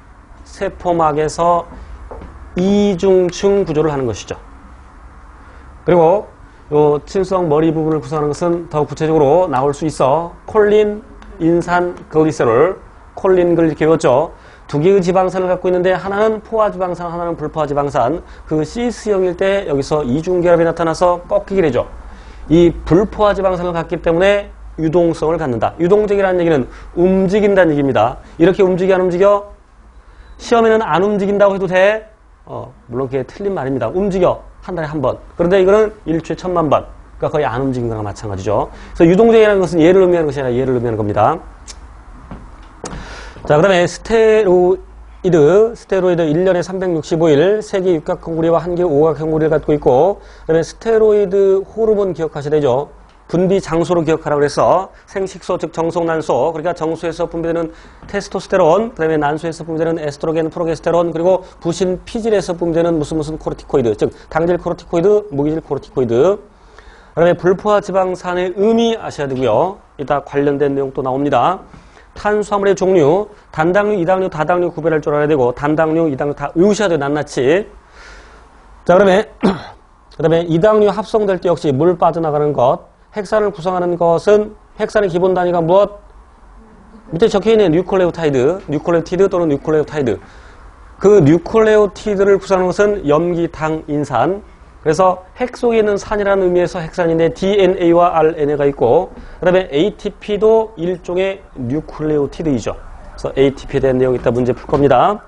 세포막에서 이중층 구조를 하는 것이죠. 그리고 요 친수성 머리 부분을 구성하는 것은 더 구체적으로 나올 수 있어. 콜린, 인산, 글리세롤, 콜린 글 이렇게 외웠죠. 두 개의 지방산을 갖고 있는데 하나는 포화지방산, 하나는 불포화지방산. 그 시스형일 때 여기서 이중결합이 나타나서 꺾이게 되죠. 이 불포화지방산을 갖기 때문에 유동성을 갖는다. 유동적이라는 얘기는 움직인다는 얘기입니다. 이렇게 움직여 안 움직여? 시험에는 안 움직인다고 해도 돼? 어, 물론 그게 틀린 말입니다. 움직여. 한 달에 한 번. 그런데 이거는 일주에 천만 번. 그러니까 거의 안 움직인 거랑 마찬가지죠. 그래서 유동적이라는 것은 얘를 의미하는 것이 아니라 얘를 의미하는 겁니다. 자, 그 다음에 스테로이드. 스테로이드 일 년에 삼백육십오 일 세 개 육각형구리와 한 개 오각형구리를 갖고 있고, 그 다음에 스테로이드 호르몬 기억하셔야 되죠. 분비 장소로 기억하라고 해서 생식소, 즉 정속난소, 그러니까 정수에서 분비되는 테스토스테론, 그 다음에 난소에서 분비되는 에스트로겐, 프로게스테론, 그리고 부신 피질에서 분비되는 무슨 무슨 코르티코이드, 즉 당질 코르티코이드, 무기질 코르티코이드, 그 다음에 불포화 지방산의 의미 아셔야 되고요. 이따 관련된 내용 또 나옵니다. 탄수화물의 종류, 단당류, 이당류, 다당류 구별할 줄 알아야 되고, 단당류, 이당류 다 외우셔야 돼요, 낱낱이. 자, 그다음에 그다음에 이당류 합성될 때 역시 물 빠져나가는 것, 핵산을 구성하는 것은 핵산의 기본 단위가 무엇? 밑에 적혀있는 뉴클레오타이드, 뉴클레오티드 또는 뉴클레오타이드. 그 뉴클레오티드를 구성하는 것은 염기, 당, 인산. 그래서 핵 속에 있는 산이라는 의미에서 핵산인데 디엔에이와 알엔에이가 있고, 그 다음에 에이티피도 일종의 뉴클레오티드이죠. 그래서 에이티피에 대한 내용이 있다 문제 풀 겁니다.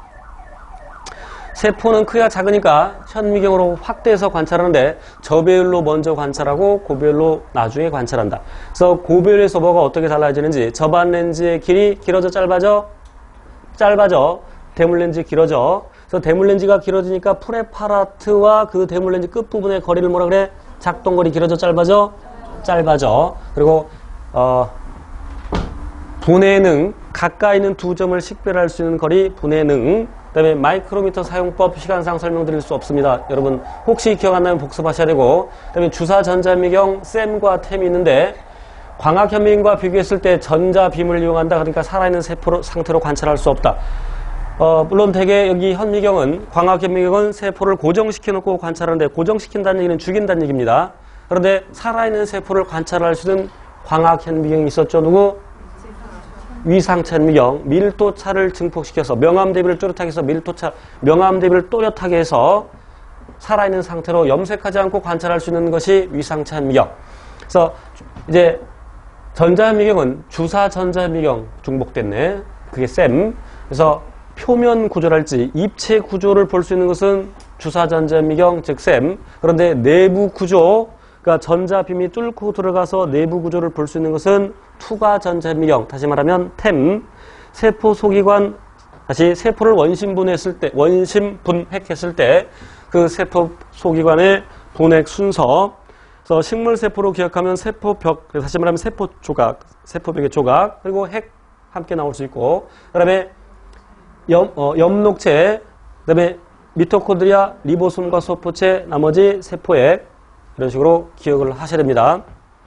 세포는 크기가 작으니까 현미경으로 확대해서 관찰하는데 저배율로 먼저 관찰하고 고배율로 나중에 관찰한다. 그래서 고배율에서 뭐가 어떻게 달라지는지, 저반 렌즈의 길이 길어져 짧아져? 짧아져. 대물 렌즈 길어져. 그래서 대물 렌즈가 길어지니까 프레파라트와 그 대물 렌즈 끝부분의 거리를 뭐라 그래? 작동거리 길어져 짧아져? 짧아져. 그리고 어 분해 능, 가까이 있는 두 점을 식별할 수 있는 거리 분해 능. 그 다음에 마이크로미터 사용법 시간상 설명드릴 수 없습니다. 여러분 혹시 기억 안 나면 복습하셔야 되고, 그 다음에 주사 전자미경 샘과 템이 있는데 광학현미경과 비교했을 때 전자빔을 이용한다. 그러니까 살아있는 세포 상태로 관찰할 수 없다. 어, 물론 대개 여기 현미경은, 광학현미경은 세포를 고정시켜 놓고 관찰하는데, 고정시킨다는 얘기는 죽인다는 얘기입니다. 그런데 살아있는 세포를 관찰할 수 있는 광학현미경이 있었죠. 누구? 위상차 현미경. 밀도차를 증폭시켜서 명암 대비를 뚜렷하게 해서 밀도차, 명암 대비를 또렷하게 해서 살아있는 상태로 염색하지 않고 관찰할 수 있는 것이 위상차 현미경. 그래서 이제 전자현미경은 주사 전자현미경 중복됐네. 그게 샘. 그래서 표면 구조랄지 입체 구조를 볼 수 있는 것은 주사 전자현미경, 즉 샘. 그런데 내부 구조, 그러니까 전자빔이 뚫고 들어가서 내부 구조를 볼 수 있는 것은 투과 전자현미경, 다시 말하면 템. 세포 소기관, 다시 세포를 원심분했을 때, 원심분핵했을 때 그 세포 소기관의 분핵 순서. 그래서 식물 세포로 기억하면 세포벽, 다시 말하면 세포 조각, 세포벽의 조각, 그리고 핵 함께 나올 수 있고, 그다음에 염, 어, 엽록체, 그다음에 미토콘드리아, 리보솜과 소포체, 나머지 세포액, 이런 식으로 기억을 하셔야 됩니다.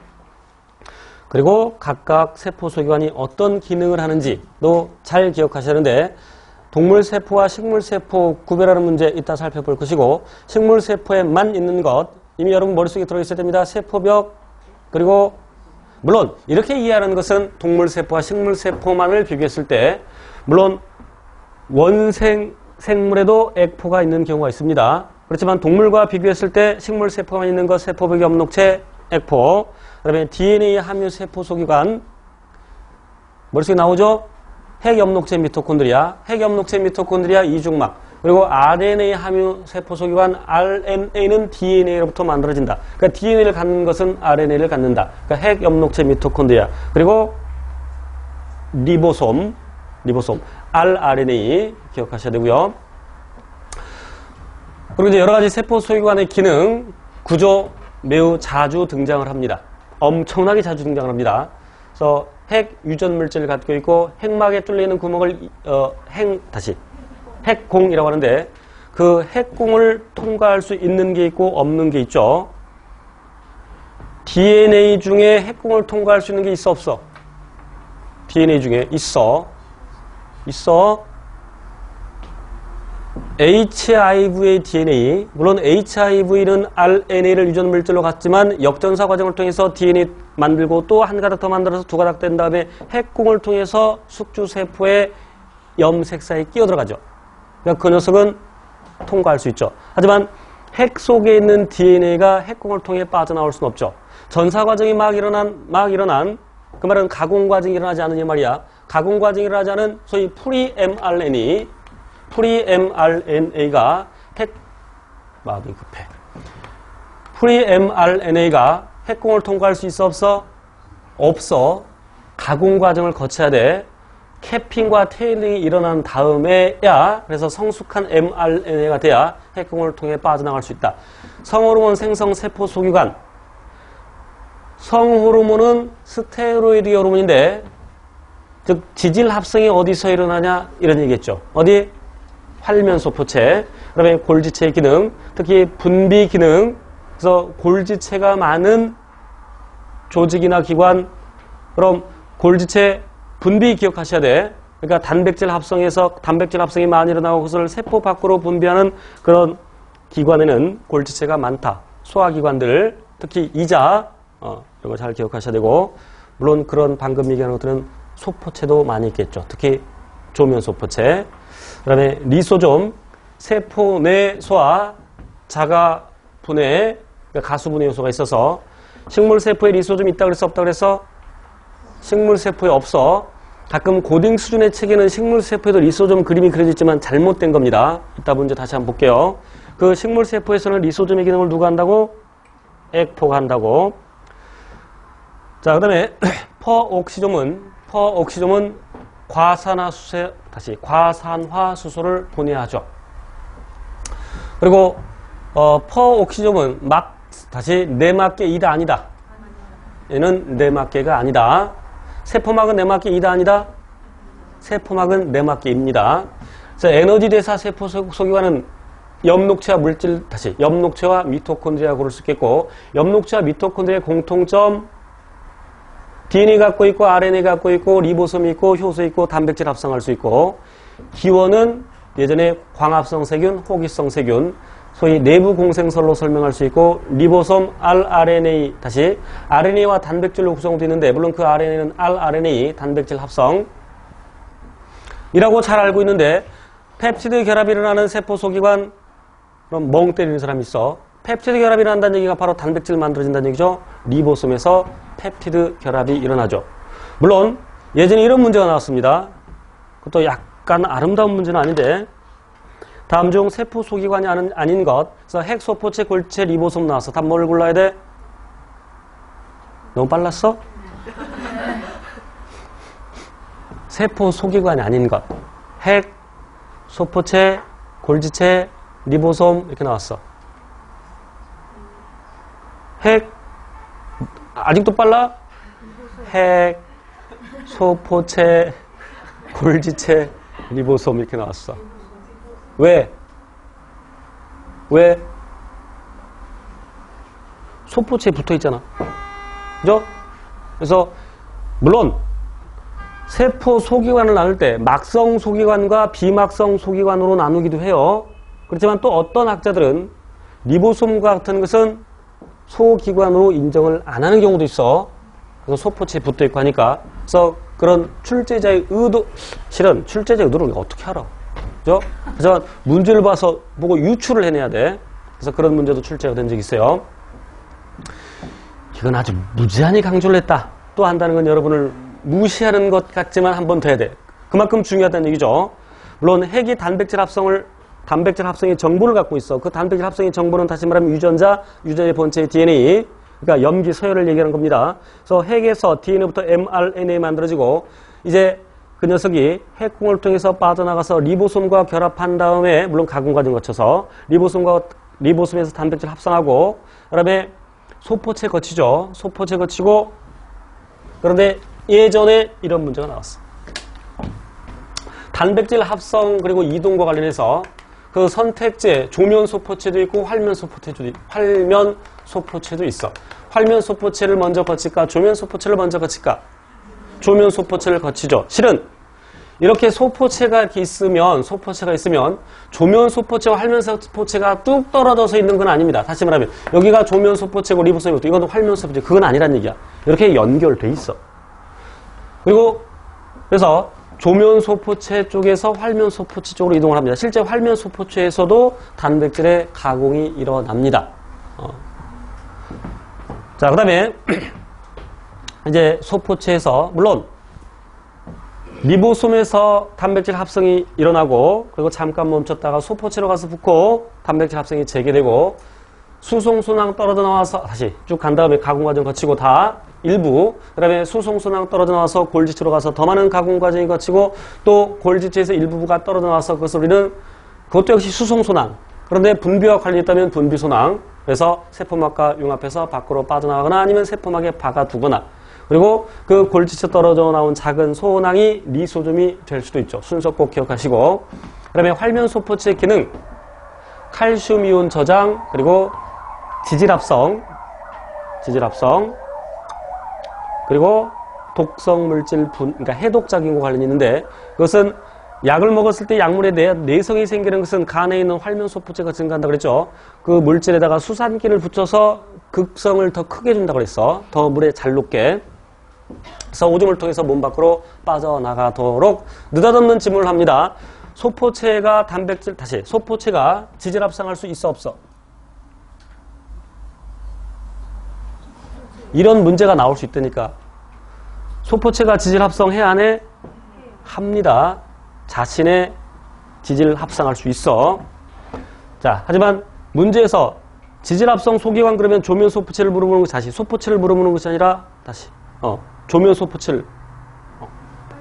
그리고 각각 세포 소기관이 어떤 기능을 하는지도 잘 기억하셔야 하는데, 동물세포와 식물세포 구별하는 문제 이따 살펴볼 것이고, 식물세포에만 있는 것, 이미 여러분 머릿속에 들어있어야 됩니다. 세포벽, 그리고 물론 이렇게 이해하는 것은 동물세포와 식물세포만을 비교했을 때, 물론 원생 생물에도 액포가 있는 경우가 있습니다. 그렇지만 동물과 비교했을 때 식물세포만 있는 것, 세포벽, 엽록체, 액포. 그 다음에 디엔에이 함유 세포 소기관, 머릿속에 나오죠? 핵엽록체 미토콘드리아, 핵엽록체 미토콘드리아 이중막, 그리고 알엔에이 함유 세포 소기관, 알엔에이는 디엔에이로부터 만들어진다. 그러니까 디엔에이를 갖는 것은 알엔에이를 갖는다. 그러니까 핵엽록체 미토콘드리아, 그리고 리보솜, 리보솜, 알아르엔에이 기억하셔야 되고요. 그리고 이제 여러 가지 세포 소기관의 기능, 구조 매우 자주 등장을 합니다. 엄청나게 자주 등장을 합니다. 그래서 핵 유전 물질을 갖고 있고, 핵막에 뚫리는 구멍을 어, 핵 다시 핵공이라고 하는데, 그 핵공을 통과할 수 있는 게 있고 없는 게 있죠. 디엔에이 중에 핵공을 통과할 수 있는 게 있어 없어? 디엔에이 중에 있어. 있어. 에이치아이브이의 디엔에이, 물론 에이치아이브이는 알엔에이를 유전 물질로 갖지만 역전사 과정을 통해서 디엔에이 만들고 또 한 가닥 더 만들어서 두 가닥 된 다음에 핵공을 통해서 숙주세포의 염색사에 끼어 들어가죠. 그러니까 그 녀석은 통과할 수 있죠. 하지만 핵 속에 있는 디엔에이가 핵공을 통해 빠져나올 수는 없죠. 전사 과정이 막 일어난, 막 일어난, 그 말은 가공 과정이 일어나지 않느냐 말이야. 가공 과정이 일어나지 않은 소위 프리 엠알엔에이, 프리 엠알엔에이가 마음이 급해. 프리-엠알엔에이가 핵공을 통과할 수 있어 없어? 없어. 가공 과정을 거쳐야 돼. 캐핑과 테일링이 일어난 다음에야 그래서 성숙한 엠알엔에이가 돼야 핵공을 통해 빠져나갈 수 있다. 성호르몬 생성 세포 소기관. 성호르몬은 스테로이드 호르몬인데 즉 지질 합성이 어디서 일어나냐 이런 얘기겠죠. 어디? 활면소포체. 그다음에 골지체의 기능, 특히 분비 기능. 그래서 골지체가 많은 조직이나 기관, 그럼 골지체 분비 기억하셔야 돼. 그러니까 단백질 합성에서 단백질 합성이 많이 일어나고 그것을 세포 밖으로 분비하는 그런 기관에는 골지체가 많다. 소화기관들, 특히 이자, 어, 이런 거 잘 기억하셔야 되고, 물론 그런 방금 얘기하는 것들은 소포체도 많이 있겠죠. 특히 조면소포체. 그 다음에 리소좀, 세포 내 소화, 자가 분해, 그러니까 가수분해 요소가 있어서 식물세포에 리소좀이 있다 그래서 없다 그래서 식물세포에 없어. 가끔 고딩 수준의 책에는 식물세포에도 리소좀 그림이 그려져 있지만 잘못된 겁니다. 이따 문제 다시 한번 볼게요. 그 식물세포에서는 리소좀의 기능을 누가 한다고? 액포가 한다고. 자, 그 다음에 퍼옥시좀은 퍼옥시좀은 과산화수소, 다시 과산화수소를 분해하죠. 그리고 어, 퍼옥시좀은 막 다시 내막계 이다 아니다. 얘는 내막계가 아니다. 세포막은 내막계 이다 아니다. 세포막은 내막계입니다. 그래서 에너지 대사 세포 소기관은 엽록체와 물질 다시 엽록체와 미토콘드리아 고를 수 있겠고, 엽록체와 미토콘드리아의 공통점 디엔에이 갖고 있고 알엔에이 갖고 있고 리보솜이 있고 효소 있고 단백질 합성할 수 있고, 기원은 예전에 광합성 세균, 호기성 세균, 소위 내부 공생설로 설명할 수 있고, 리보솜, 알아르엔에이, 다시 알엔에이와 단백질로 구성되어 있는데 물론 그 알엔에이는 알아르엔에이, 단백질 합성 이라고 잘 알고 있는데, 펩티드 결합이 일어나는 세포 소기관, 그럼 멍 때리는 사람이 있어. 펩티드 결합이 일어난다는 얘기가 바로 단백질 만들어진다는 얘기죠. 리보솜에서 펩티드 결합이 일어나죠. 물론 예전에 이런 문제가 나왔습니다. 그것도 약간 아름다운 문제는 아닌데, 다음 중 세포 소기관이 아닌, 아닌 것. 그래서 핵, 소포체, 골체, 리보솜 나왔어. 답 뭘 골라야 돼? 너무 빨랐어? 세포 소기관이 아닌 것. 핵, 소포체, 골지체, 리보솜 이렇게 나왔어. 핵, 아직도 빨라? 핵, 소포체, 골지체, 리보솜 이렇게 나왔어. 왜? 왜? 소포체에 붙어 있잖아. 그죠? 그래서 물론 세포 소기관을 나눌 때 막성 소기관과 비막성 소기관으로 나누기도 해요. 그렇지만 또 어떤 학자들은 리보솜과 같은 것은 소기관으로 인정을 안 하는 경우도 있어. 그래서 소포체에 붙어 있고 하니까. 그래서 그런 출제자의 의도, 실은 출제자의 의도를 어떻게 알아? 그죠? 하지만 문제를 봐서 보고 유추를 해내야 돼. 그래서 그런 문제도 출제가 된 적이 있어요. 이건 아주 무지한히 강조를 했다. 또 한다는 건 여러분을 무시하는 것 같지만 한 번 더 해야 돼. 그만큼 중요하다는 얘기죠. 물론 핵이 단백질 합성을, 단백질 합성의 정보를 갖고 있어. 그 단백질 합성의 정보는 다시 말하면 유전자, 유전자의 본체의 디엔에이, 그러니까 염기 서열을 얘기하는 겁니다. 그래서 핵에서 디엔에이부터 엠알엔에이 만들어지고, 이제 그 녀석이 핵공을 통해서 빠져나가서 리보솜과 결합한 다음에, 물론 가공 과정 거쳐서 리보솜과 리보솜에서 단백질 합성하고, 그다음에 소포체 거치죠. 소포체 거치고. 그런데 예전에 이런 문제가 나왔어. 단백질 합성 그리고 이동과 관련해서 그 선택제, 조면 소포체도 있고 활면 소포체도 있고, 활면 소포체도 있어. 활면 소포체를 먼저 거칠까? 조면 소포체를 먼저 거칠까? 조면 소포체를 거치죠. 실은 이렇게 소포체가 이렇게 있으면, 소포체가 있으면 조면 소포체와 활면 소포체가 뚝 떨어져서 있는 건 아닙니다. 다시 말하면 여기가 조면 소포체고 리보솜이고 이건 활면 소포체, 그건 아니란 얘기야. 이렇게 연결돼 있어. 그리고 그래서 조면 소포체 쪽에서 활면 소포체 쪽으로 이동을 합니다. 실제 활면 소포체에서도 단백질의 가공이 일어납니다. 어. 자, 그 다음에 이제 소포체에서 물론 리보솜에서 단백질 합성이 일어나고 그리고 잠깐 멈췄다가 소포체로 가서 붙고 단백질 합성이 재개되고 수송순항 떨어져 나와서 다시 쭉 간 다음에 가공 과정 거치고 다 일부, 그 다음에 수송순항 떨어져 나와서 골지체로 가서 더 많은 가공 과정이 거치고 또 골지체에서 일부가 떨어져 나와서 그것을 우리는 그것도 역시 수송순항. 그런데 분비와 관련이 있다면 분비순항. 그래서 세포막과 융합해서 밖으로 빠져나가거나 아니면 세포막에 박아두거나 그리고 그 골지체 떨어져 나온 작은 소낭이 리소좀이 될 수도 있죠. 순서 꼭 기억하시고 그 다음에 활면소포체의 기능 칼슘 이온 저장 그리고 지질합성 지질합성 그리고 독성 물질 분 그러니까 해독작용과 관련이 있는데 그것은 약을 먹었을 때 약물에 내, 내성이 생기는 것은 간에 있는 활면소포체가 증가한다고 그랬죠. 그 물질에다가 수산기를 붙여서 극성을 더 크게 준다고 그랬어. 더 물에 잘 녹게. 그래서 오줌을 통해서 몸 밖으로 빠져나가도록 느닷없는 질문을 합니다. 소포체가 단백질, 다시 소포체가 지질합성할 수 있어 없어? 이런 문제가 나올 수 있다니까. 소포체가 지질합성해야 안 해? 합니다. 자신의 지질 합성할 수 있어. 자, 하지만 문제에서 지질합성 소기관 그러면 조면 소포체를 물어보는 것이 다시 소포체를 물어보는 것이 아니라 다시 어, 조면 소포체를 어.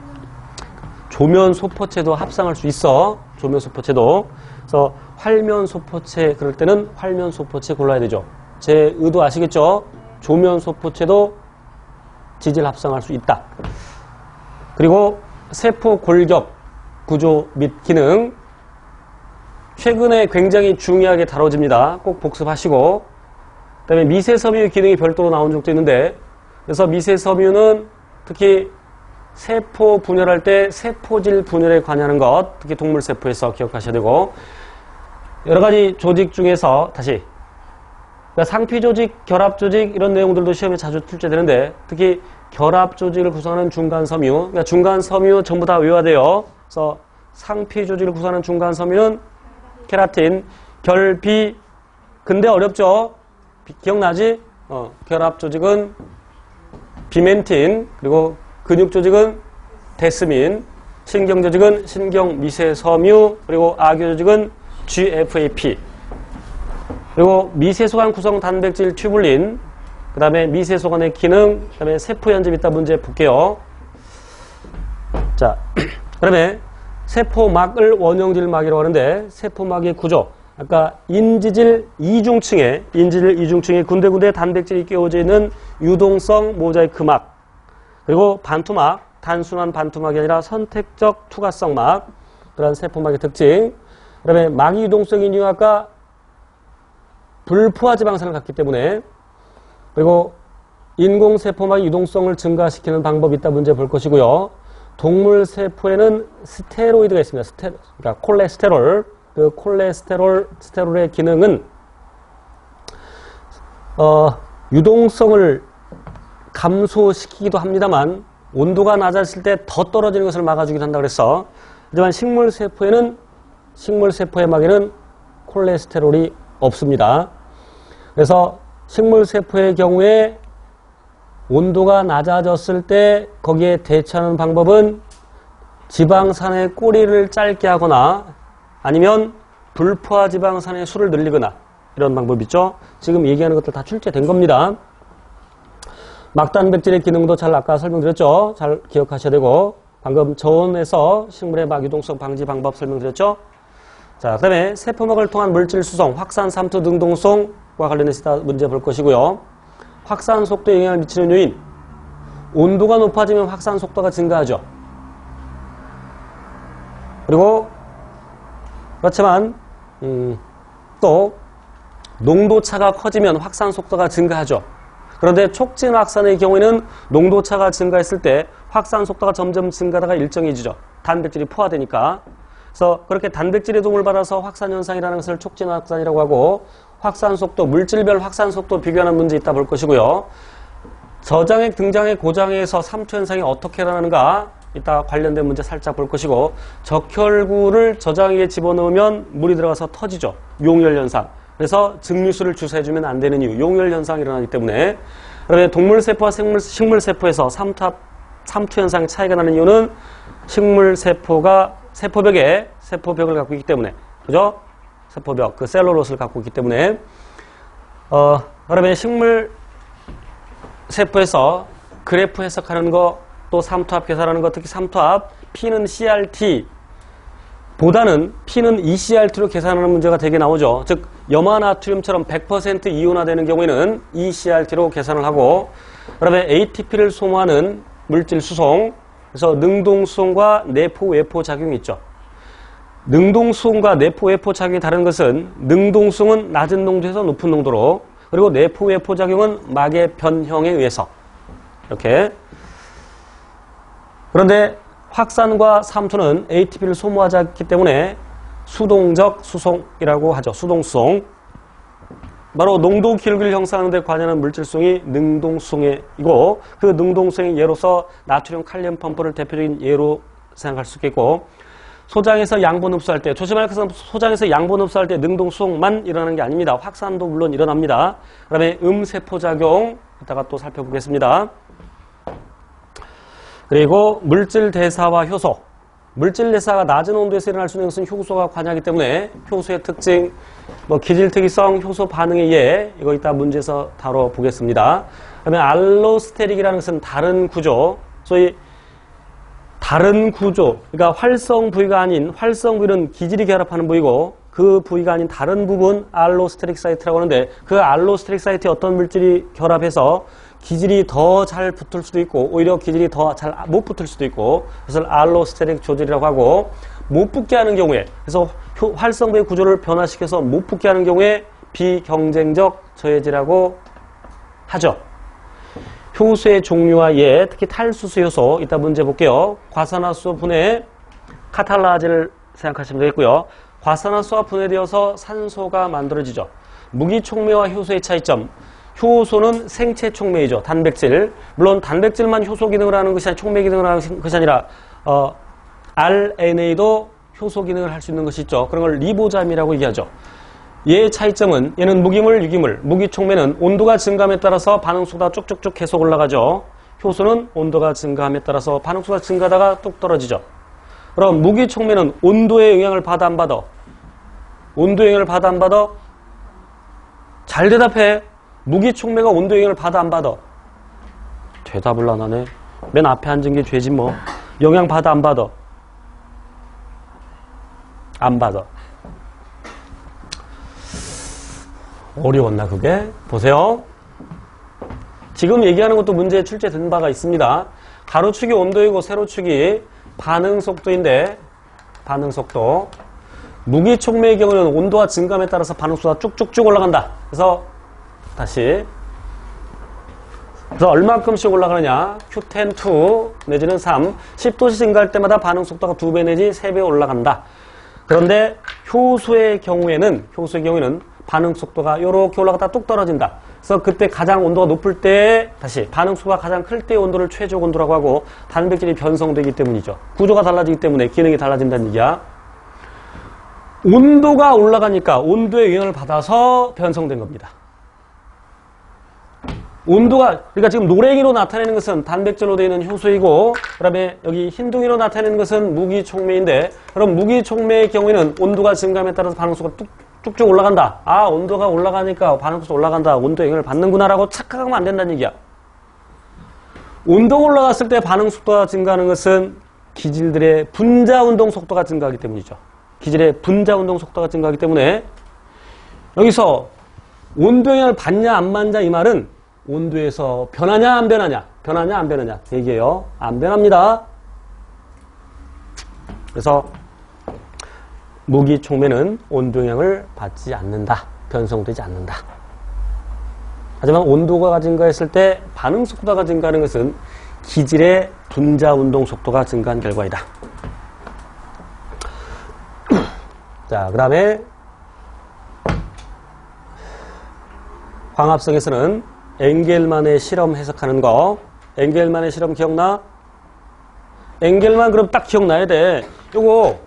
조면 소포체도 합성할 수 있어. 조면 소포체도. 그래서 활면 소포체 그럴 때는 활면 소포체 골라야 되죠. 제 의도 아시겠죠? 조면 소포체도 지질 합성할 수 있다. 그리고 세포 골격 구조 및 기능 최근에 굉장히 중요하게 다뤄집니다. 꼭 복습하시고 그 다음에 미세섬유 기능이 별도로 나온 적도 있는데 그래서 미세섬유는 특히 세포 분열할 때 세포질 분열에 관여하는 것 특히 동물세포에서 기억하셔야 되고 여러가지 조직 중에서 다시 그러니까 상피조직, 결합조직 이런 내용들도 시험에 자주 출제되는데 특히 결합조직을 구성하는 중간섬유 그러니까 중간섬유 전부 다 외워야 돼요. 그래서 상피조직을 구성하는 중간섬유는 케라틴, 결비 근데 어렵죠? 비, 기억나지? 어, 결합조직은 비멘틴 그리고 근육조직은 데스민 신경조직은 신경미세섬유 그리고 아교조직은 지에프에이피 그리고 미세소관 구성 단백질 튜블린 그 다음에 미세소관의 기능 그 다음에 세포연집 있다 문제 볼게요. 자, 그 다음에 세포막을 원형질막이라고 하는데 세포막의 구조 아까 인지질 이중층에 인지질 이중층에 군데군데 단백질이 끼워져 있는 유동성 모자이크막 그리고 반투막 단순한 반투막이 아니라 선택적 투과성막 그런 세포막의 특징 그 다음에 막이 유동성인 이유 아까 불포화 지방산을 갖기 때문에 그리고 인공세포막의 유동성을 증가시키는 방법이 있다 문제 볼 것이고요. 동물 세포에는 스테로이드가 있습니다. 스테, 그러니까 콜레스테롤. 그 콜레스테롤, 스테롤의 기능은 어, 유동성을 감소시키기도 합니다만 온도가 낮아질 때 더 떨어지는 것을 막아주기도 한다고 그래서 하지만 식물 세포에는 식물 세포의 막에는 콜레스테롤이 없습니다. 그래서 식물 세포의 경우에 온도가 낮아졌을 때 거기에 대처하는 방법은 지방산의 꼬리를 짧게 하거나 아니면 불포화 지방산의 수를 늘리거나 이런 방법이 있죠. 지금 얘기하는 것들 다 출제된 겁니다. 막단백질의 기능도 잘 아까 설명드렸죠. 잘 기억하셔야 되고 방금 저온에서 식물의 막유동성 방지 방법 설명드렸죠. 자, 그 다음에 세포막을 통한 물질 수송, 확산, 삼투, 능동성과 관련해서 문제 볼 것이고요. 확산 속도에 영향을 미치는 요인 온도가 높아지면 확산 속도가 증가하죠. 그리고 그렇지만 음, 또 농도차가 커지면 확산 속도가 증가하죠. 그런데 촉진 확산의 경우에는 농도차가 증가했을 때 확산 속도가 점점 증가하다가 일정해지죠. 단백질이 포화되니까. 그래서 그렇게 단백질의 도움을 받아서 확산 현상이라는 것을 촉진 확산이라고 하고 확산 속도, 물질별 확산 속도 비교하는 문제 있다 볼 것이고요. 저장액, 등장액, 고장액에서 삼투 현상이 어떻게 일어나는가 이따 관련된 문제 살짝 볼 것이고 적혈구를 저장액에 집어넣으면 물이 들어가서 터지죠. 용열 현상. 그래서 증류수를 주사해주면 안 되는 이유. 용열 현상이 일어나기 때문에 그러면 동물세포와 생물, 식물세포에서 삼투 삼투 현상의 차이가 나는 이유는 식물 세포가 세포벽에 세포벽을 갖고 있기 때문에, 그죠? 세포벽, 그 셀룰로스를 갖고 있기 때문에, 어, 그러면 식물 세포에서 그래프 해석하는 거, 또 삼투압 계산하는 거, 특히 삼투압, P는 씨알티 보다는 P는 이씨알티로 계산하는 문제가 되게 나오죠. 즉, 염화나트륨처럼 백 퍼센트 이온화되는 경우에는 이씨알티로 계산을 하고, 그다음에 에이티피를 소모하는 물질 수송, 그래서 능동수송과 내포외포 작용이 있죠. 능동수송과 내포외포 작용이 다른 것은 능동수송은 낮은 농도에서 높은 농도로, 그리고 내포외포 작용은 막의 변형에 의해서 이렇게. 그런데 확산과 삼투는 에이티피를 소모하지 않기 때문에 수동적 수송이라고 하죠. 수동수송. 바로 농도 기울기를 형성하는 데 관여하는 물질수송이 능동수송이고, 그 능동수송의 예로서 나트륨 칼륨 펌프를 대표적인 예로 생각할 수 있겠고, 소장에서 양분 흡수할 때, 조심할 것은 소장에서 양분 흡수할 때 능동수송만 일어나는 게 아닙니다. 확산도 물론 일어납니다. 그 다음에 음세포작용, 이따가 또 살펴보겠습니다. 그리고 물질 대사와 효소. 물질 대사가 낮은 온도에서 일어날 수 있는 것은 효소가 관여하기 때문에 효소의 특징, 뭐 기질 특이성, 효소 반응의 예, 이거 이따 문제에서 다뤄보겠습니다. 그다음에 알로스테릭이라는 것은 다른 구조, 소위 다른 구조, 그러니까 활성 부위가 아닌, 활성 부위는 기질이 결합하는 부위고, 그 부위가 아닌 다른 부분 알로스테릭 사이트라고 하는데, 그 알로스테릭 사이트에 어떤 물질이 결합해서 기질이 더 잘 붙을 수도 있고, 오히려 기질이 더 잘 못 붙을 수도 있고, 그래서 알로스테릭 조질이라고 하고, 못 붙게 하는 경우에, 그래서 활성부의 구조를 변화시켜서 못 붙게 하는 경우에 비경쟁적 저해질이라고 하죠. 효소의 종류와 예, 특히 탈수수 효소, 이따 문제 볼게요. 과산화수소 분해, 카탈라제를 생각하시면 되겠고요. 과산화수소가 분해되어서 산소가 만들어지죠. 무기촉매와 효소의 차이점. 효소는 생체 촉매이죠. 단백질. 물론 단백질만 효소 기능을 하는 것이 아니라 촉매 기능을 하는 것이 아니라 어, 알엔에이도 효소 기능을 할 수 있는 것이 있죠. 그런 걸 리보잠이라고 얘기하죠. 얘의 차이점은, 얘는 무기물, 유기물. 무기촉매는 온도가 증가함에 따라서 반응속도가 쭉쭉쭉 계속 올라가죠. 효소는 온도가 증가함에 따라서 반응속도가 증가하다가 뚝 떨어지죠. 그럼 무기촉매는 온도의 영향을 받아 안 받아? 온도의 영향을 받아 안 받아? 잘 대답해. 무기촉매가 온도 영향을 받아 안 받아? 대답을 안 하네. 맨 앞에 앉은 게 죄지 뭐. 영향 받아 안 받아? 안 받아. 어려웠나 그게? 보세요. 지금 얘기하는 것도 문제에 출제된 바가 있습니다. 가로축이 온도이고 세로축이 반응속도인데, 반응속도. 무기촉매의 경우는 온도가 증가함에 따라서 반응속도가 쭉쭉쭉 올라간다. 그래서 다시, 그래서 얼마큼씩 올라가느냐? 큐 텐 투 내지는 삼, 십 도씩 증가할 때마다 반응속도가 두 배 내지 세 배 올라간다. 그런데 효소의 경우에는, 효소의 경우에는 반응속도가 이렇게 올라갔다 뚝 떨어진다. 그래서 그때 가장 온도가 높을 때, 다시 반응속도가 가장 클 때 온도를 최적 온도라고 하고, 단백질이 변성되기 때문이죠. 구조가 달라지기 때문에 기능이 달라진다는 얘기야. 온도가 올라가니까 온도의 영향을 받아서 변성된 겁니다. 온도가, 그러니까 지금 노랭이로 나타내는 것은 단백질로 되어 있는 효소이고, 그 다음에 여기 흰둥이로 나타내는 것은 무기촉매인데, 그럼 무기촉매의 경우에는 온도가 증가함에 따라서 반응속도가 뚝, 쭉쭉 올라간다. 아, 온도가 올라가니까 반응속도 올라간다. 온도의 영향을 받는구나 라고 착각하면 안 된다는 얘기야. 온도가 올라갔을 때 반응속도가 증가하는 것은 기질들의 분자운동 속도가 증가하기 때문이죠. 기질의 분자운동 속도가 증가하기 때문에, 여기서 온도 영향을 받냐 안 받냐 이 말은 온도에서 변하냐 안 변하냐, 변하냐 안 변하냐 얘기해요. 안 변합니다. 그래서 무기촉매는 온도 영향을 받지 않는다. 변성되지 않는다. 하지만 온도가 증가했을 때 반응 속도가 증가하는 것은 기질의 분자 운동 속도가 증가한 결과이다. 자, 그 다음에 광합성에서는 엥겔만의 실험 해석하는 거. 엥겔만의 실험 기억나? 엥겔만 그럼 딱 기억나야 돼. 요거.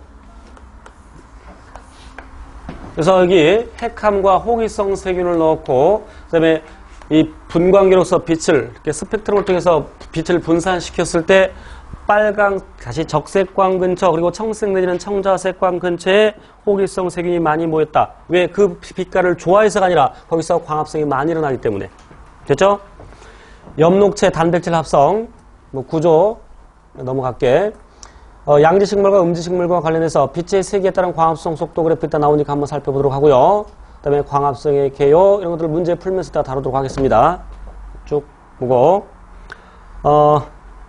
그래서 여기 핵함과 호기성 세균을 넣었고, 그 다음에 이 분광기로서 빛을 이렇게 스펙트럼을 통해서 빛을 분산시켰을 때 빨강 다시 적색광 근처 그리고 청색 내지는 청자색광 근처에 호기성 세균이 많이 모였다. 왜? 그 빛깔을 좋아해서가 아니라 거기서 광합성이 많이 일어나기 때문에. 됐죠? 엽록체 단백질 합성 뭐 구조 넘어갈게. 어, 양지식물과 음지식물과 관련해서 빛의 세기에 따른 광합성 속도 그래프 일단 나오니까 한번 살펴보도록 하고요. 그 다음에 광합성의 개요 이런 것들을 문제 풀면서 이따 다루도록 하겠습니다. 쭉 보고 어,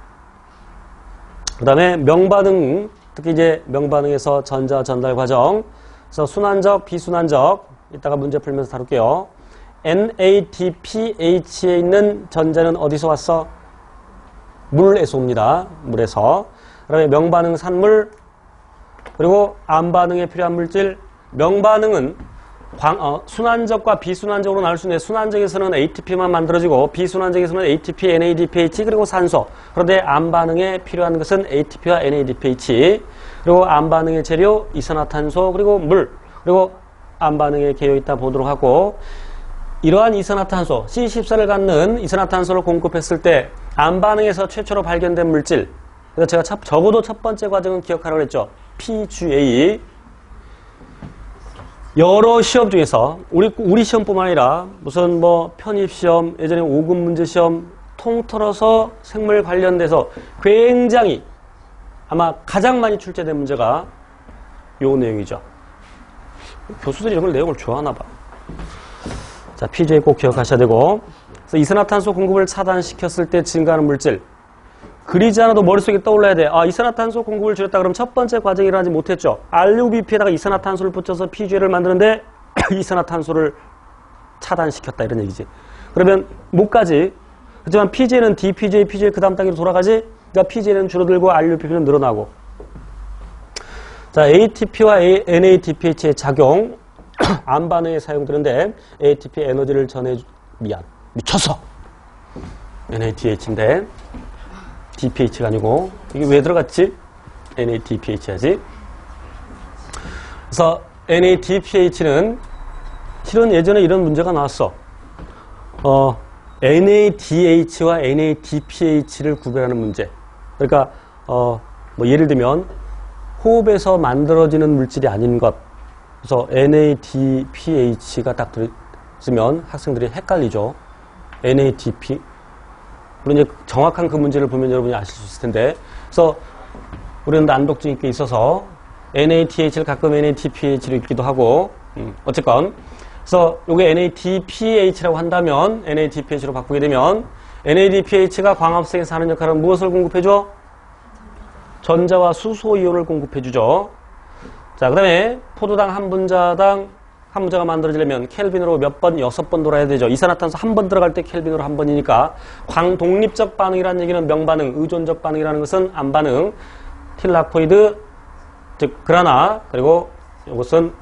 그 다음에 명반응 특히 이제 명반응에서 전자 전달 과정 그래서 순환적 비순환적 이따가 문제 풀면서 다룰게요. 엔에이디피에이치에 있는 전자는 어디서 왔어? 물에서 옵니다. 물에서. 그 다음에 명반응 산물 그리고 암반응에 필요한 물질 명반응은 광, 어, 순환적과 비순환적으로 나눌 수 있는데 순환적에서는 에이티피만 만들어지고 비순환적에서는 에이티피, 엔에이디피에이치 그리고 산소 그런데 암반응에 필요한 것은 에이티피와 엔에이디피에이치 그리고 암반응의 재료 이산화탄소 그리고 물 그리고 암반응의 개요 있다 보도록 하고 이러한 이산화탄소 씨 십사를 갖는 이산화탄소를 공급했을 때 암반응에서 최초로 발견된 물질 그래서 제가 첫, 적어도 첫 번째 과정은 기억하라고 했죠. 피지에이 여러 시험 중에서 우리 우리 시험뿐만 아니라 무슨 뭐 편입시험 예전에 오 급 문제 시험 통틀어서 생물 관련돼서 굉장히 아마 가장 많이 출제된 문제가 요 내용이죠. 교수들이 이런 걸 내용을 좋아하나 봐. 자, 피지에이 꼭 기억하셔야 되고 그래서 이산화탄소 공급을 차단시켰을 때 증가하는 물질 그리지 않아도 머릿속에 떠올라야 돼. 아, 이산화탄소 공급을 줄였다 그러면 첫 번째 과정이 일어나지 못했죠. 알유비피에다가 이산화탄소를 붙여서 피지에이를 만드는데 이산화탄소를 차단시켰다 이런 얘기지. 그러면 못가지. 하지만 피지에이는 디피지에이, 피지에이 그 다음 단계로 돌아가지. 그러니까 피지에이는 줄어들고 알유비피는 늘어나고. 자, 에이티피와 엔에이디피에이치의 작용 암반응에 사용되는데 에이티피 에너지를 전해 미안 미쳤어. 엔에이디에이치인데 디피에이치가 아니고 이게 왜 들어갔지? 엔에이디피에이치 하지. 그래서 엔에이디피에이치는 실은 예전에 이런 문제가 나왔어. 어, 엔에이디에이치와 엔에이디피에이치를 구별하는 문제. 그러니까 어, 뭐 예를 들면 호흡에서 만들어지는 물질이 아닌 것. 그래서 엔에이디피에이치가 딱 들어있으면 학생들이 헷갈리죠. 엔에이디피 물론 이제 정확한 그 문제를 보면 여러분이 아실 수 있을 텐데 그래서 우리는 난독증이 꽤 있어서 엔에이디에이치를 가끔 엔에이디피에이치로 읽기도 하고 음, 어쨌건 그래서 요게 엔에이디피에이치라고 한다면 엔에이디피에이치로 바꾸게 되면 엔에이디피에이치가 광합성에서 하는 역할은 무엇을 공급해줘? 전자와 수소 이온을 공급해주죠. 자, 그 다음에 포도당 한 분자당 한 분자가 만들어지려면 켈빈으로 몇 번? 여섯 번 돌아야 되죠. 이산화탄소 한 번 들어갈 때 켈빈으로 한 번이니까 광독립적 반응이라는 얘기는 명반응, 의존적 반응이라는 것은 암반응, 틸라코이드, 즉 그라나 그리고 이것은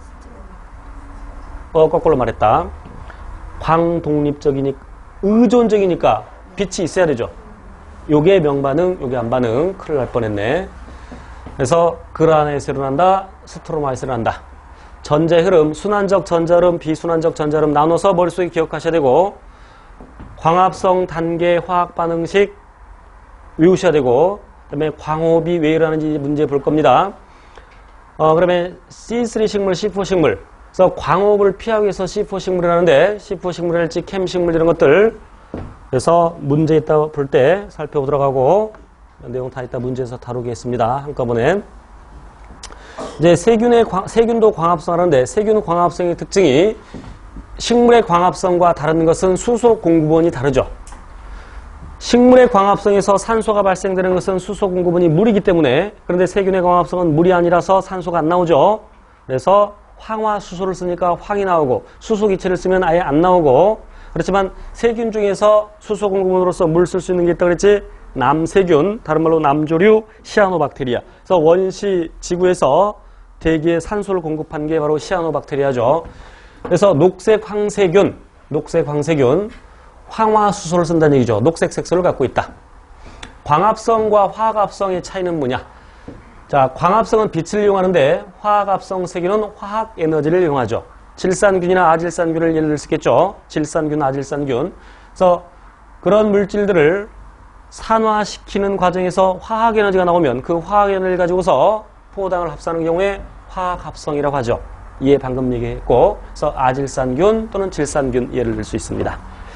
어 거꾸로 말했다. 광독립적이니까 의존적이니까 빛이 있어야 되죠. 요게 명반응, 요게 암반응. 큰일 날 뻔했네. 그래서 그라나에서 일어난다, 스트로마에서 일어난다. 전자의 흐름, 순환적 전자 흐름, 비순환적 전자 흐름 나눠서 머릿속에 기억하셔야 되고 광합성 단계 화학 반응식 외우셔야 되고 그다음에 광호흡이 왜 일어나는지 문제 볼 겁니다. 어, 그러면 씨 쓰리 식물, 씨 포 식물. 그래서 광호흡을 피하기 위해서 씨 포 식물이라는데 씨 포 식물일지 캠 식물 이런 것들. 그래서 문제 있다 볼 때 살펴보도록 하고 내용 다 이따 문제에서 다루겠습니다. 한꺼번에. 이제 세균의 광, 세균도 광합성하는데 세균 광합성의 특징이 식물의 광합성과 다른 것은 수소 공급원이 다르죠. 식물의 광합성에서 산소가 발생되는 것은 수소 공급원이 물이기 때문에 그런데 세균의 광합성은 물이 아니라서 산소가 안 나오죠. 그래서 황화수소를 쓰니까 황이 나오고 수소기체를 쓰면 아예 안 나오고 그렇지만 세균 중에서 수소 공급원으로서 물 쓸 수 있는 게 있다고 그랬지. 남세균, 다른 말로 남조류 시아노박테리아. 그래서 원시 지구에서 대기에 산소를 공급한 게 바로 시아노박테리아죠. 그래서 녹색 황세균, 녹색 황세균, 황화수소를 쓴다는 얘기죠. 녹색 색소를 갖고 있다. 광합성과 화학합성의 차이는 뭐냐? 자, 광합성은 빛을 이용하는데 화학합성 세균은 화학 에너지를 이용하죠. 질산균이나 아질산균을 예를 들 수 있겠죠. 질산균, 아질산균. 그래서 그런 물질들을 산화시키는 과정에서 화학에너지가 나오면 그 화학에너지를 가지고서 포당을 합성하는 경우에 화학합성이라고 하죠. 이에 방금 얘기했고, 그래서 아질산균 또는 질산균 예를 들 수 있습니다.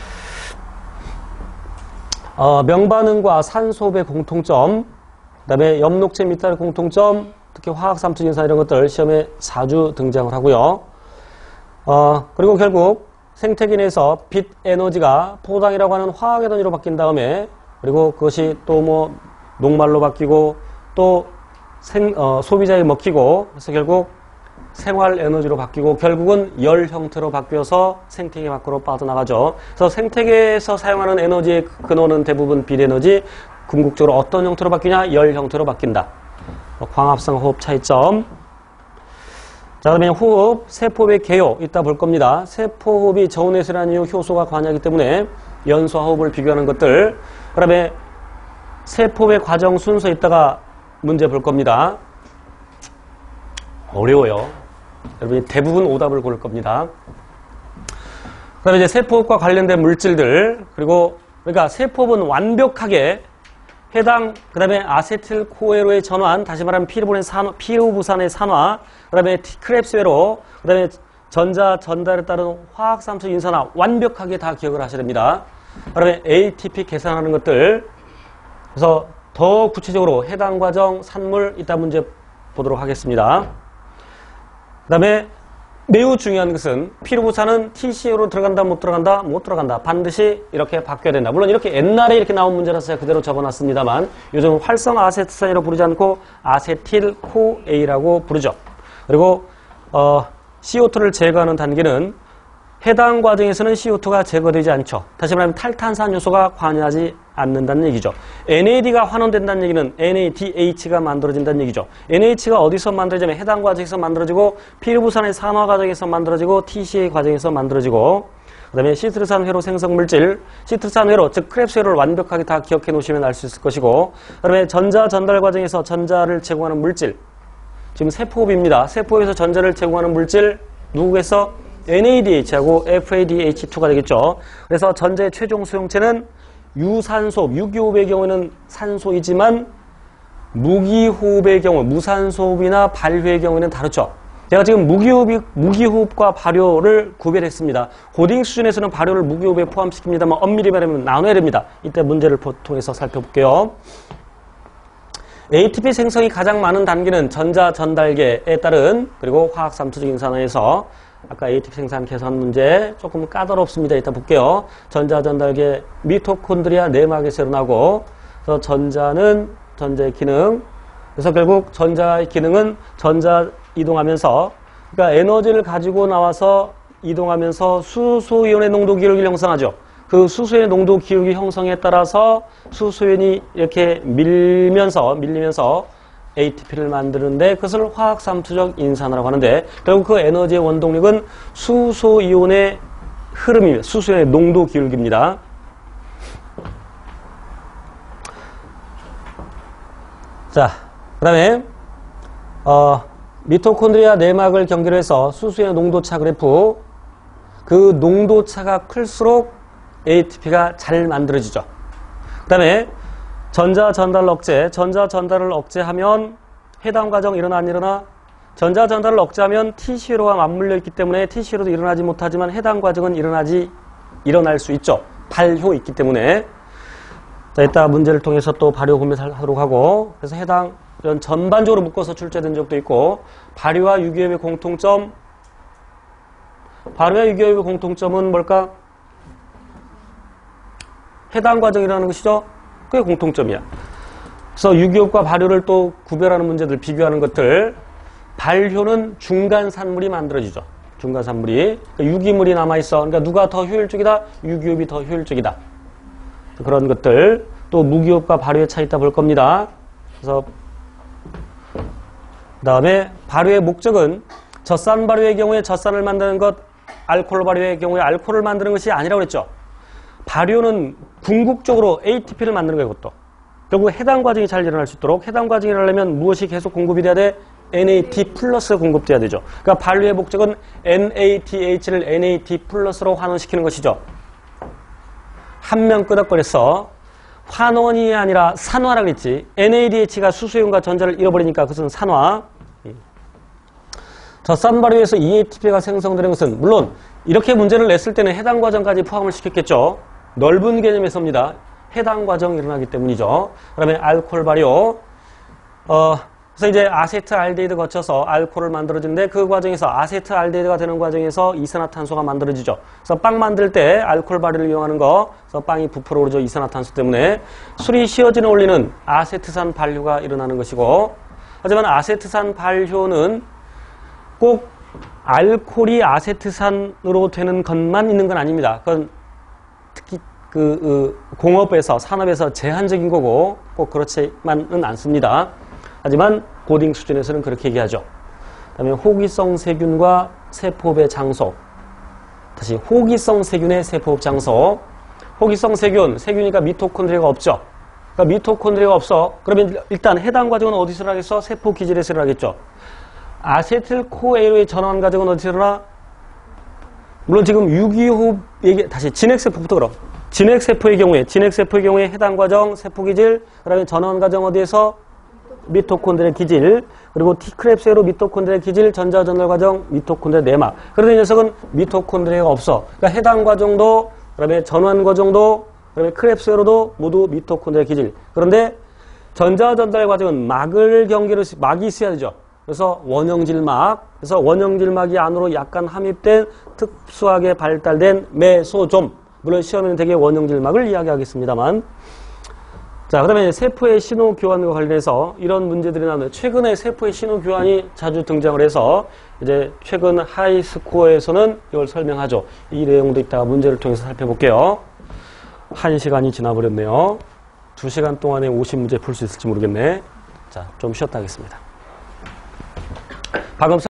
어, 명반응과 산소호흡의 공통점, 그 다음에 엽록체 밑달의 공통점, 특히 화학삼투진산 이런 것들 시험에 자주 등장을 하고요. 어, 그리고 결국 생태계 내에서 빛 에너지가 포당이라고 하는 화학에너지로 바뀐 다음에, 그리고 그것이 또 뭐 녹말로 바뀌고 또 생, 어, 소비자에 먹히고, 그래서 결국 생활 에너지로 바뀌고 결국은 열 형태로 바뀌어서 생태계 밖으로 빠져나가죠. 그래서 생태계에서 사용하는 에너지의 근원은 대부분 빛 에너지, 궁극적으로 어떤 형태로 바뀌냐? 열 형태로 바뀐다. 광합성 호흡 차이점. 자, 그러면 호흡, 세포의 개요 이따 볼 겁니다. 세포 호흡이 저온에서라는 이유 효소가 관여하기 때문에 연소와 호흡을 비교하는 것들. 그 다음에 세포의 과정 순서 이따가 문제 볼 겁니다. 어려워요. 여러분이 대부분 오답을 고를 겁니다. 그 다음에 이제 세포호흡과 관련된 물질들, 그리고 그러니까 세포호흡은 완벽하게 해당, 그 다음에 아세틸코에로의 전환, 다시 말하면 피르부산의 산화, 피르부산의 산화, 그 다음에 크랩스웨로, 그 다음에 전자 전달에 따른 화학삼투 인산화 완벽하게 다 기억을 하셔야 됩니다. 그 다음에 에이티피 계산하는 것들. 그래서 더 구체적으로 해당 과정, 산물, 이따 문제 보도록 하겠습니다. 그 다음에 매우 중요한 것은 피르부산은 티씨오로 들어간다, 못 들어간다, 못 들어간다. 반드시 이렇게 바뀌어야 된다. 물론 이렇게 옛날에 이렇게 나온 문제라서 제가 그대로 적어놨습니다만 요즘 활성 아세트산이라고 부르지 않고 아세틸코에이라고 부르죠. 그리고 어, 씨오투를 제거하는 단계는 해당 과정에서는 씨오투가 제거되지 않죠. 다시 말하면 탈탄산 요소가 관여하지 않는다는 얘기죠. 엔에이디가 환원된다는 얘기는 엔에이디에이치가 만들어진다는 얘기죠. 엔에이치가 어디서 만들어지면 해당 과정에서 만들어지고 피르부산의 산화 과정에서 만들어지고 티씨에이 과정에서 만들어지고, 그 다음에 시트르산 회로 생성 물질, 시트르산 회로 즉 크랩스 회로를 완벽하게 다 기억해 놓으시면 알 수 있을 것이고, 그 다음에 전자 전달 과정에서 전자를 제공하는 물질, 지금 세포호흡입니다. 세포에서 전자를 제공하는 물질 누구에서 엔에이디에이치하고 에프에이디에이치투가 되겠죠. 그래서 전자의 최종 수용체는 유산소호흡, 유기호흡의 경우에는 산소이지만 무기호흡의 경우, 무산소호흡이나 발효의 경우에는 다르죠. 제가 지금 무기호흡, 무기호흡과 발효를 구별했습니다. 고딩 수준에서는 발효를 무기호흡에 포함시킵니다만 엄밀히 말하면 나눠야 됩니다. 이때 문제를 통해서 살펴볼게요. 에이티피 생성이 가장 많은 단계는 전자 전달계에 따른, 그리고 화학삼투적 인산화에서 아까 에이티피 생산 계산 문제 조금 까다롭습니다. 이따 볼게요. 전자 전달계 미토콘드리아 내막에서 일어나고, 그래서 전자는 전자의 기능, 그래서 결국 전자의 기능은 전자 이동하면서, 그러니까 에너지를 가지고 나와서 이동하면서 수소이온의 농도 기울기를 형성하죠. 그 수소의 농도 기울기 형성에 따라서 수소연이 이렇게 밀면서 밀리면서 에이티피를 만드는데 그것을 화학삼투적 인산화라고 하는데, 결국 그 에너지의 원동력은 수소이온의 흐름입니다. 수소의 농도 기울기입니다. 자, 그 다음에 어, 미토콘드리아 내막을 경계로 해서 수소의 농도차 그래프, 그 농도차가 클수록 에이티피가 잘 만들어지죠. 그 다음에 전자 전달 억제, 전자 전달을 억제하면 해당 과정 일어나 안 일어나? 전자 전달을 억제하면 티씨로가 맞물려 있기 때문에 티씨로도 일어나지 못하지만 해당 과정은 일어나지, 일어날 수 있죠. 발효 있기 때문에. 자, 이따 문제를 통해서 또 발효 공부하도록 하고, 그래서 해당 이런 전반적으로 묶어서 출제된 적도 있고, 발효와 유기염의 공통점, 발효와 유기염의 공통점은 뭘까? 해당 과정이 일어나는 것이죠. 그게 공통점이야. 그래서 유기업과 발효를 또 구별하는 문제들, 비교하는 것들. 발효는 중간 산물이 만들어지죠. 중간 산물이. 그러니까 유기물이 남아있어. 그러니까 누가 더 효율적이다? 유기업이 더 효율적이다. 그런 것들. 또 무기업과 발효의 차이 있다 볼 겁니다. 그래서 그 다음에 발효의 목적은 젖산 발효의 경우에 젖산을 만드는 것, 알코올 발효의 경우에 알코올을 만드는 것이 아니라고 그랬죠. 발효는 궁극적으로 에이티피를 만드는 거예요. 이것도. 결국 해당 과정이 잘 일어날 수 있도록, 해당 과정이 일어나려면 무엇이 계속 공급이 돼야 돼? 엔에이티 플러스 공급돼야 되죠. 그러니까 발효의 목적은 엔에이티에이치를 엔에이티 플러스로 환원시키는 것이죠. 한 명 끄덕거렸어. 환원이 아니라 산화라 그랬지. 엔에이디에이치가 수소이온과 전자를 잃어버리니까 그것은 산화. 젖산 발효에서 이에이티피가 생성되는 것은 물론 이렇게 문제를 냈을 때는 해당 과정까지 포함을 시켰겠죠. 넓은 개념에서입니다. 해당 과정이 일어나기 때문이죠. 그다음에 알코올 발효. 어, 그래서 이제 아세트알데히드 거쳐서 알코올을 만들어지는데 그 과정에서 아세트알데히드가 되는 과정에서 이산화탄소가 만들어지죠. 그래서 빵 만들 때 알코올 발효를 이용하는 거, 그래서 빵이 부풀어 오르죠. 이산화탄소 때문에. 술이 시어진에 올리는 아세트산 발효가 일어나는 것이고, 하지만 아세트산 발효는 꼭 알코올이 아세트산으로 되는 것만 있는 건 아닙니다. 그건 특히 그, 그 공업에서, 산업에서 제한적인 거고 꼭 그렇지만은 않습니다. 하지만 고딩 수준에서는 그렇게 얘기하죠. 그 다음에 호기성 세균과 세포흡의 장소. 다시 호기성 세균의 세포흡 장소. 호기성 세균, 세균이니까 미토콘드리아가 없죠. 그러니까 미토콘드리아가 없어. 그러면 일단 해당 과정은 어디서 일어나겠어? 세포 기질에서 일어나겠죠. 아세틸코에로의 전환 과정은 어디서 일어나? 물론 지금 유기호흡 얘기, 다시 진핵세포부터 그럼. 진핵세포의 경우에, 진핵세포의 경우에 해당 과정, 세포기질, 그 다음에 전환 과정 어디에서? 미토콘드리아 기질, 그리고 T크랩스로 미토콘드리아 기질, 전자전달 과정, 미토콘드리아 내막. 그런데 이 녀석은 미토콘드리아가 없어. 그러니까 해당 과정도, 그 다음에 전환 과정도, 그 다음에 크랩스로도 모두 미토콘드리아 기질. 그런데 전자전달 과정은 막을 경계로, 막이 있어야 되죠. 그래서 원형질막, 그래서 원형질막이 안으로 약간 함입된 특수하게 발달된 메소좀. 물론 시험에는 되게 원형질막을 이야기하겠습니다만. 자, 그 다음에 세포의 신호 교환과 관련해서 이런 문제들이 나오는데, 최근에 세포의 신호 교환이 자주 등장을 해서 이제 최근 하이스코어에서는 이걸 설명하죠. 이 내용도 이따가 문제를 통해서 살펴볼게요. 한 시간이 지나버렸네요. 두 시간 동안에 오십 문제 풀 수 있을지 모르겠네. 자, 좀 쉬었다 하겠습니다. 방금